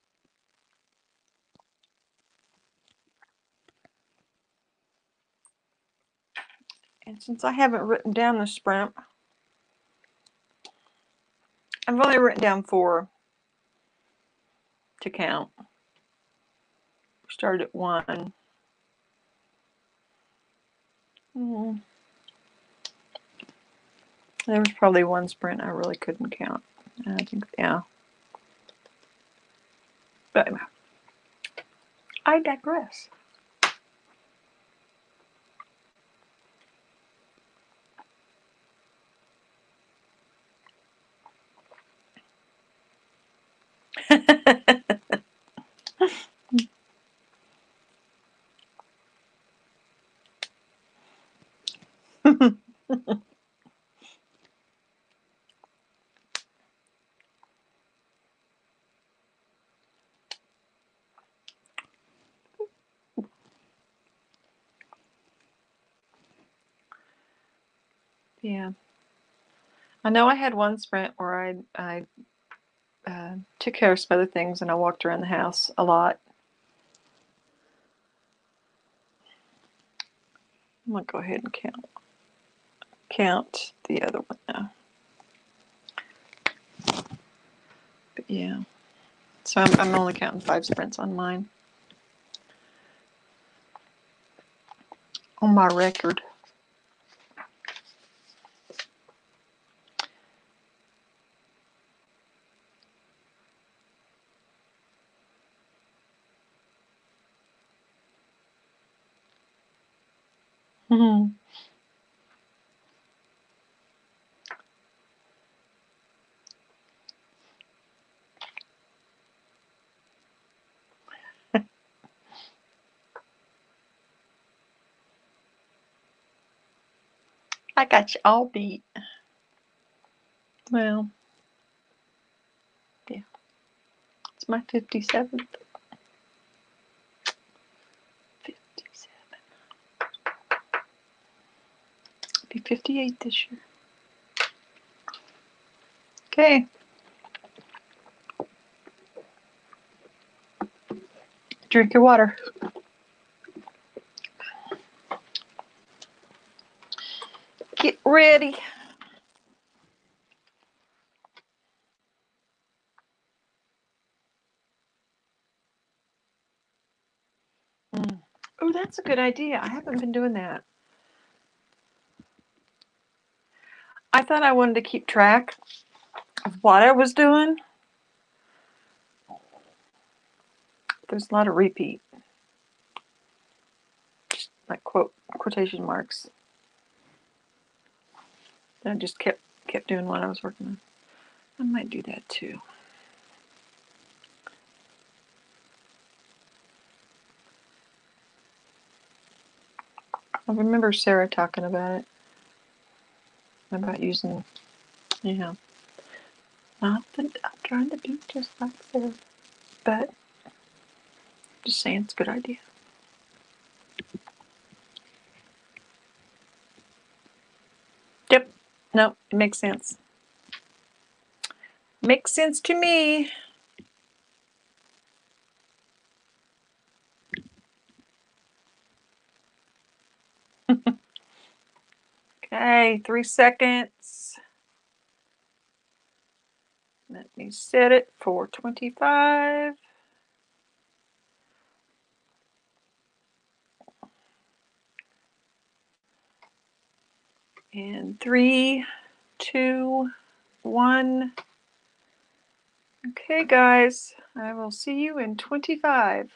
And since I haven't written down the sprint, I've only written down 4 to count. We started at 1. There was probably 1 sprint I really couldn't count. I think, yeah. But I digress. Yeah. I know I had 1 sprint where I took care of some other things and I walked around the house a lot. I'm going to go ahead and count the other one now. Yeah. So I'm only counting 5 sprints on mine. On my record. Mhm. I got you all beat. Well, yeah. It's my 57th. 57. Be 58 this year. Okay. Drink your water. Get ready. Oh, that's a good idea. I haven't been doing that. I thought I wanted to keep track of what I was doing. There's a lot of repeat. Like quotation marks. I just kept doing what I was working on. I might do that too. I remember Sarah talking about it. About using, not that I'm trying to do just like Sarah, but just saying it's a good idea. Yep. No, it makes sense. Makes sense to me. Okay, 3 seconds. Let me set it for 25. And 3, 2, 1. Okay, guys, I will see you in 25.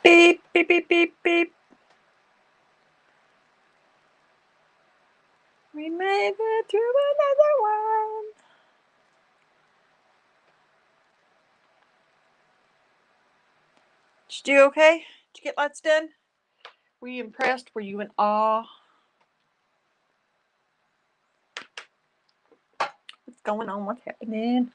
Beep, beep, beep, beep, beep. We made it through another one. Did you do okay? Did you get lots done? Were you impressed? Were you in awe? What's going on? What's happening?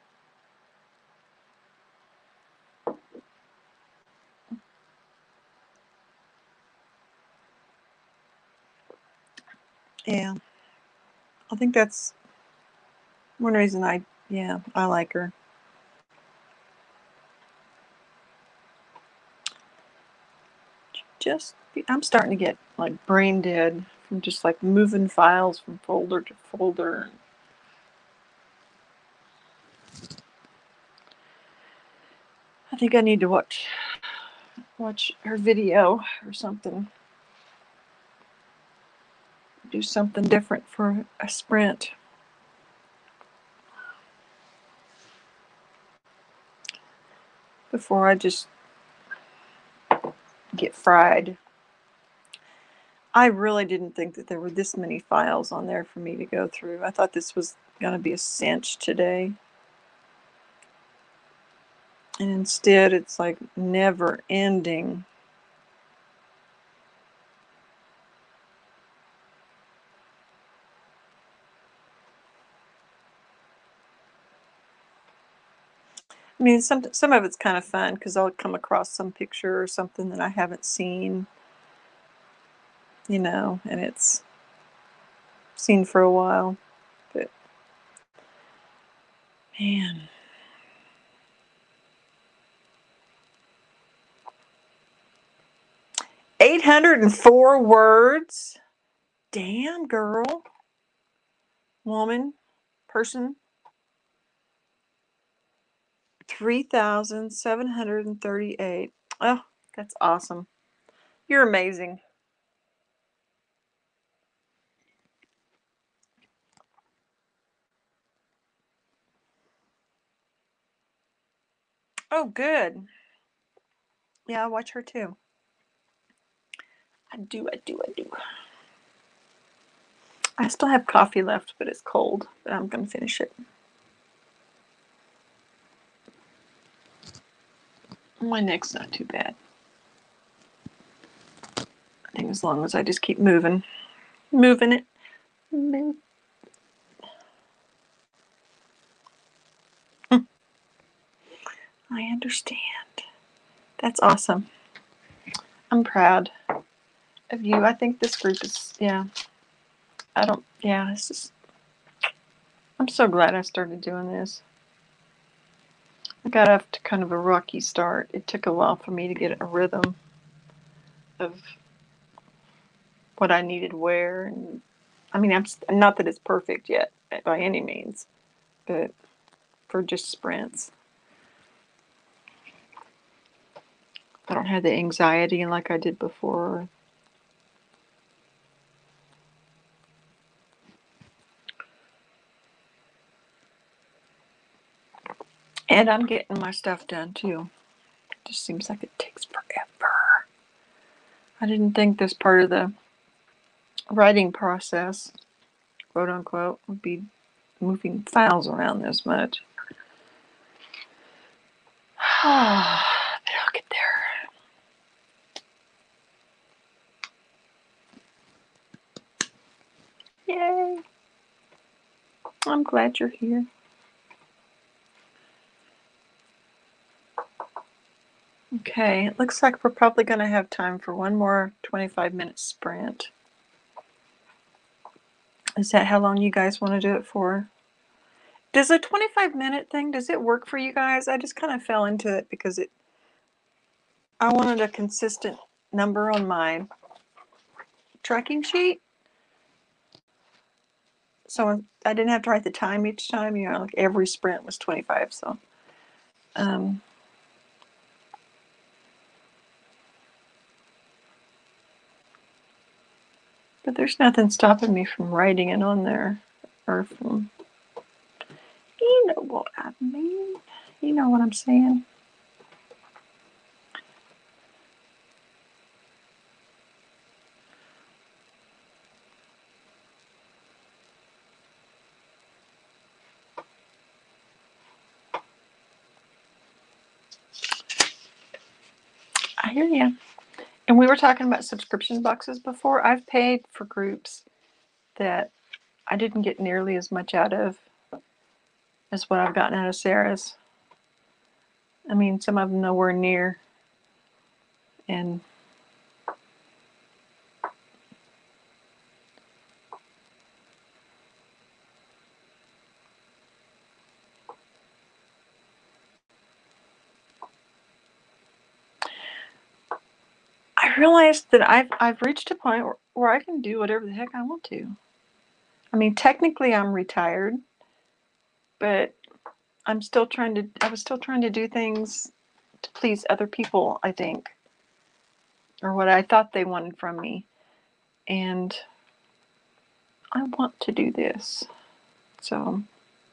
Yeah. I think that's one reason I like her. I'm starting to get like brain dead from just like moving files from folder to folder. I think I need to watch her video or something. Do something different for a sprint. Before I just get fried. I really didn't think that there were this many files on there for me to go through. I thought this was going to be a cinch today. And instead, it's like never ending. I mean, some of it's kind of fun because I'll come across some picture or something that I haven't seen, and it's seen for a while. But man, 804 words. Damn, girl, woman, person. 3,738. Oh, that's awesome. You're amazing. Oh, good. Yeah, I watch her too. I do. I still have coffee left, but it's cold. But I'm going to finish it. My neck's not too bad. I think as long as I just keep moving it. Move. I understand. That's awesome. I'm proud of you. I think this group is, it's just, I'm so glad I started doing this. I got off to kind of a rocky start. It took a while for me to get a rhythm of what I needed where. And I mean, I'm not that it's perfect yet by any means, but for just sprints. I don't have the anxiety like I did before. And I'm getting my stuff done too. It just seems like it takes forever. I didn't think this part of the writing process, quote unquote, would be moving files around this much. But I'll get there. Yay! I'm glad you're here. Okay, it looks like we're probably going to have time for one more 25-minute sprint. Is that how long you guys want to do it for? Does a 25-minute thing, does it work for you guys? I just kind of fell into it because I wanted a consistent number on my tracking sheet. So I didn't have to write the time each time, like every sprint was 25. So, but there's nothing stopping me from writing it on there or from, you know what I mean. You know what I'm saying. I hear you. And we were talking about subscription boxes before. I've paid for groups that I didn't get nearly as much out of as what I've gotten out of Sarah's. I mean, some of them nowhere near. And I realized that I've reached a point where I can do whatever the heck I want to. I mean, technically I'm retired, but I was still trying to do things to please other people, I think, or what I thought they wanted from me. And I want to do this. So,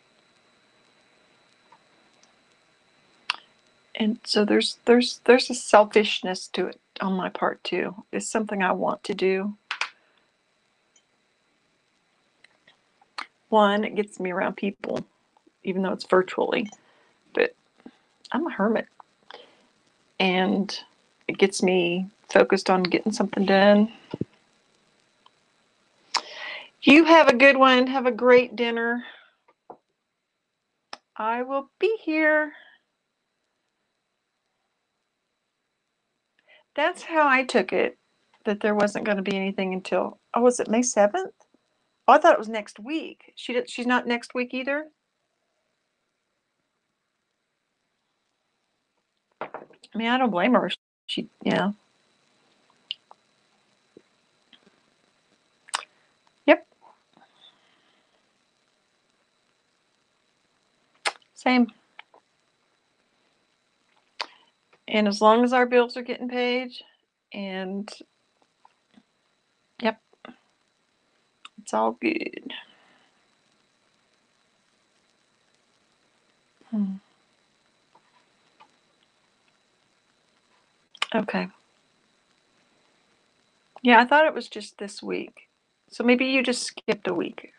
and so there's a selfishness to it on my part too. It's something I want to do. One, it gets me around people, even though it's virtually, but I'm a hermit, and it gets me focused on getting something done. You have a good one. Have a great dinner. I will be here. That's how I took it, that there wasn't going to be anything until, oh, was it May 7th? Oh, I thought it was next week. She's not next week either? I mean, I don't blame her. Yeah. Yep. Same. And as long as our bills are getting paid, and yep, it's all good. Okay. Yeah, I thought it was just this week. So maybe you just skipped a week.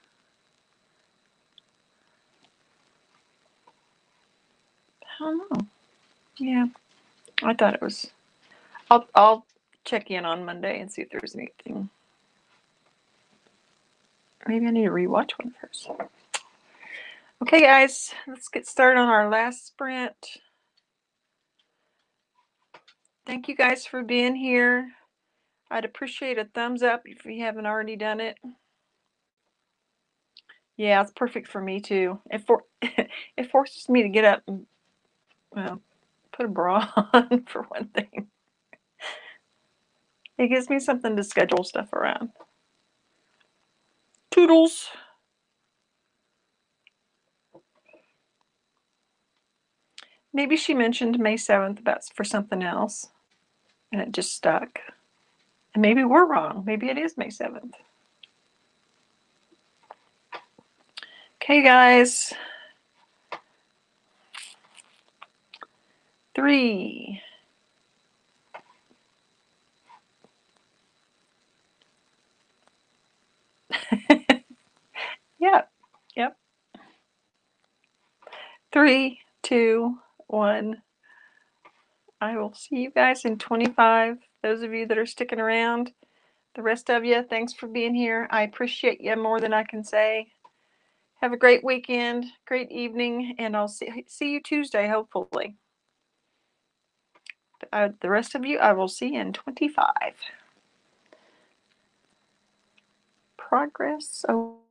I don't know. Yeah, I thought it was. I'll check in on Monday and see if there's anything. Maybe I need to rewatch one first. Okay, guys, let's get started on our last sprint. Thank you guys for being here. I'd appreciate a thumbs up if you haven't already done it. Yeah, it's perfect for me too. It forces me to get up and, well, put a bra on for one thing. It gives me something to schedule stuff around. Toodles. Maybe she mentioned May 7th for something else, and it just stuck. And maybe we're wrong. Maybe it is May 7th. Okay, guys. 3. Yep. Yep. 3, 2, 1. I will see you guys in 25. Those of you that are sticking around, the rest of you, thanks for being here. I appreciate you more than I can say. Have a great weekend, great evening, and I'll see you Tuesday, hopefully. The rest of you, I will see in 25. Progress. Oh.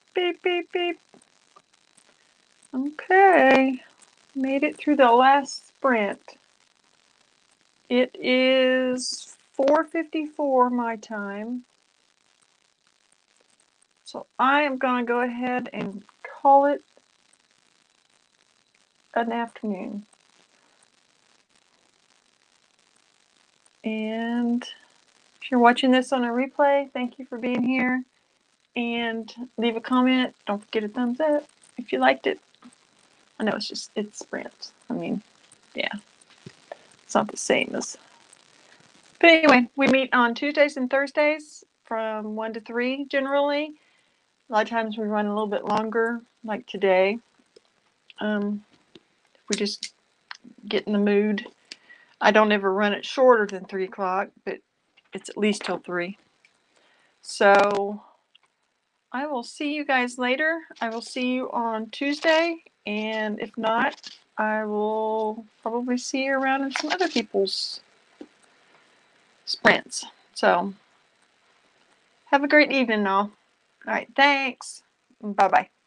Beep, beep, beep. Okay. Made it through the last sprint. It is 4:54 my time. So I am going to go ahead and call it an afternoon. And if you're watching this on a replay, thank you for being here. And leave a comment. Don't forget a thumbs up if you liked it. I know it's sprints. I mean, yeah, it's not the same as. But anyway, we meet on Tuesdays and Thursdays from 1 to 3 generally. A lot of times we run a little bit longer, like today. We just get in the mood. I don't ever run it shorter than 3 o'clock, but it's at least till 3. So I will see you guys later. I will see you on Tuesday, and if not, I will probably see you around in some other people's sprints. So have a great evening, all. All right, thanks. Bye-bye.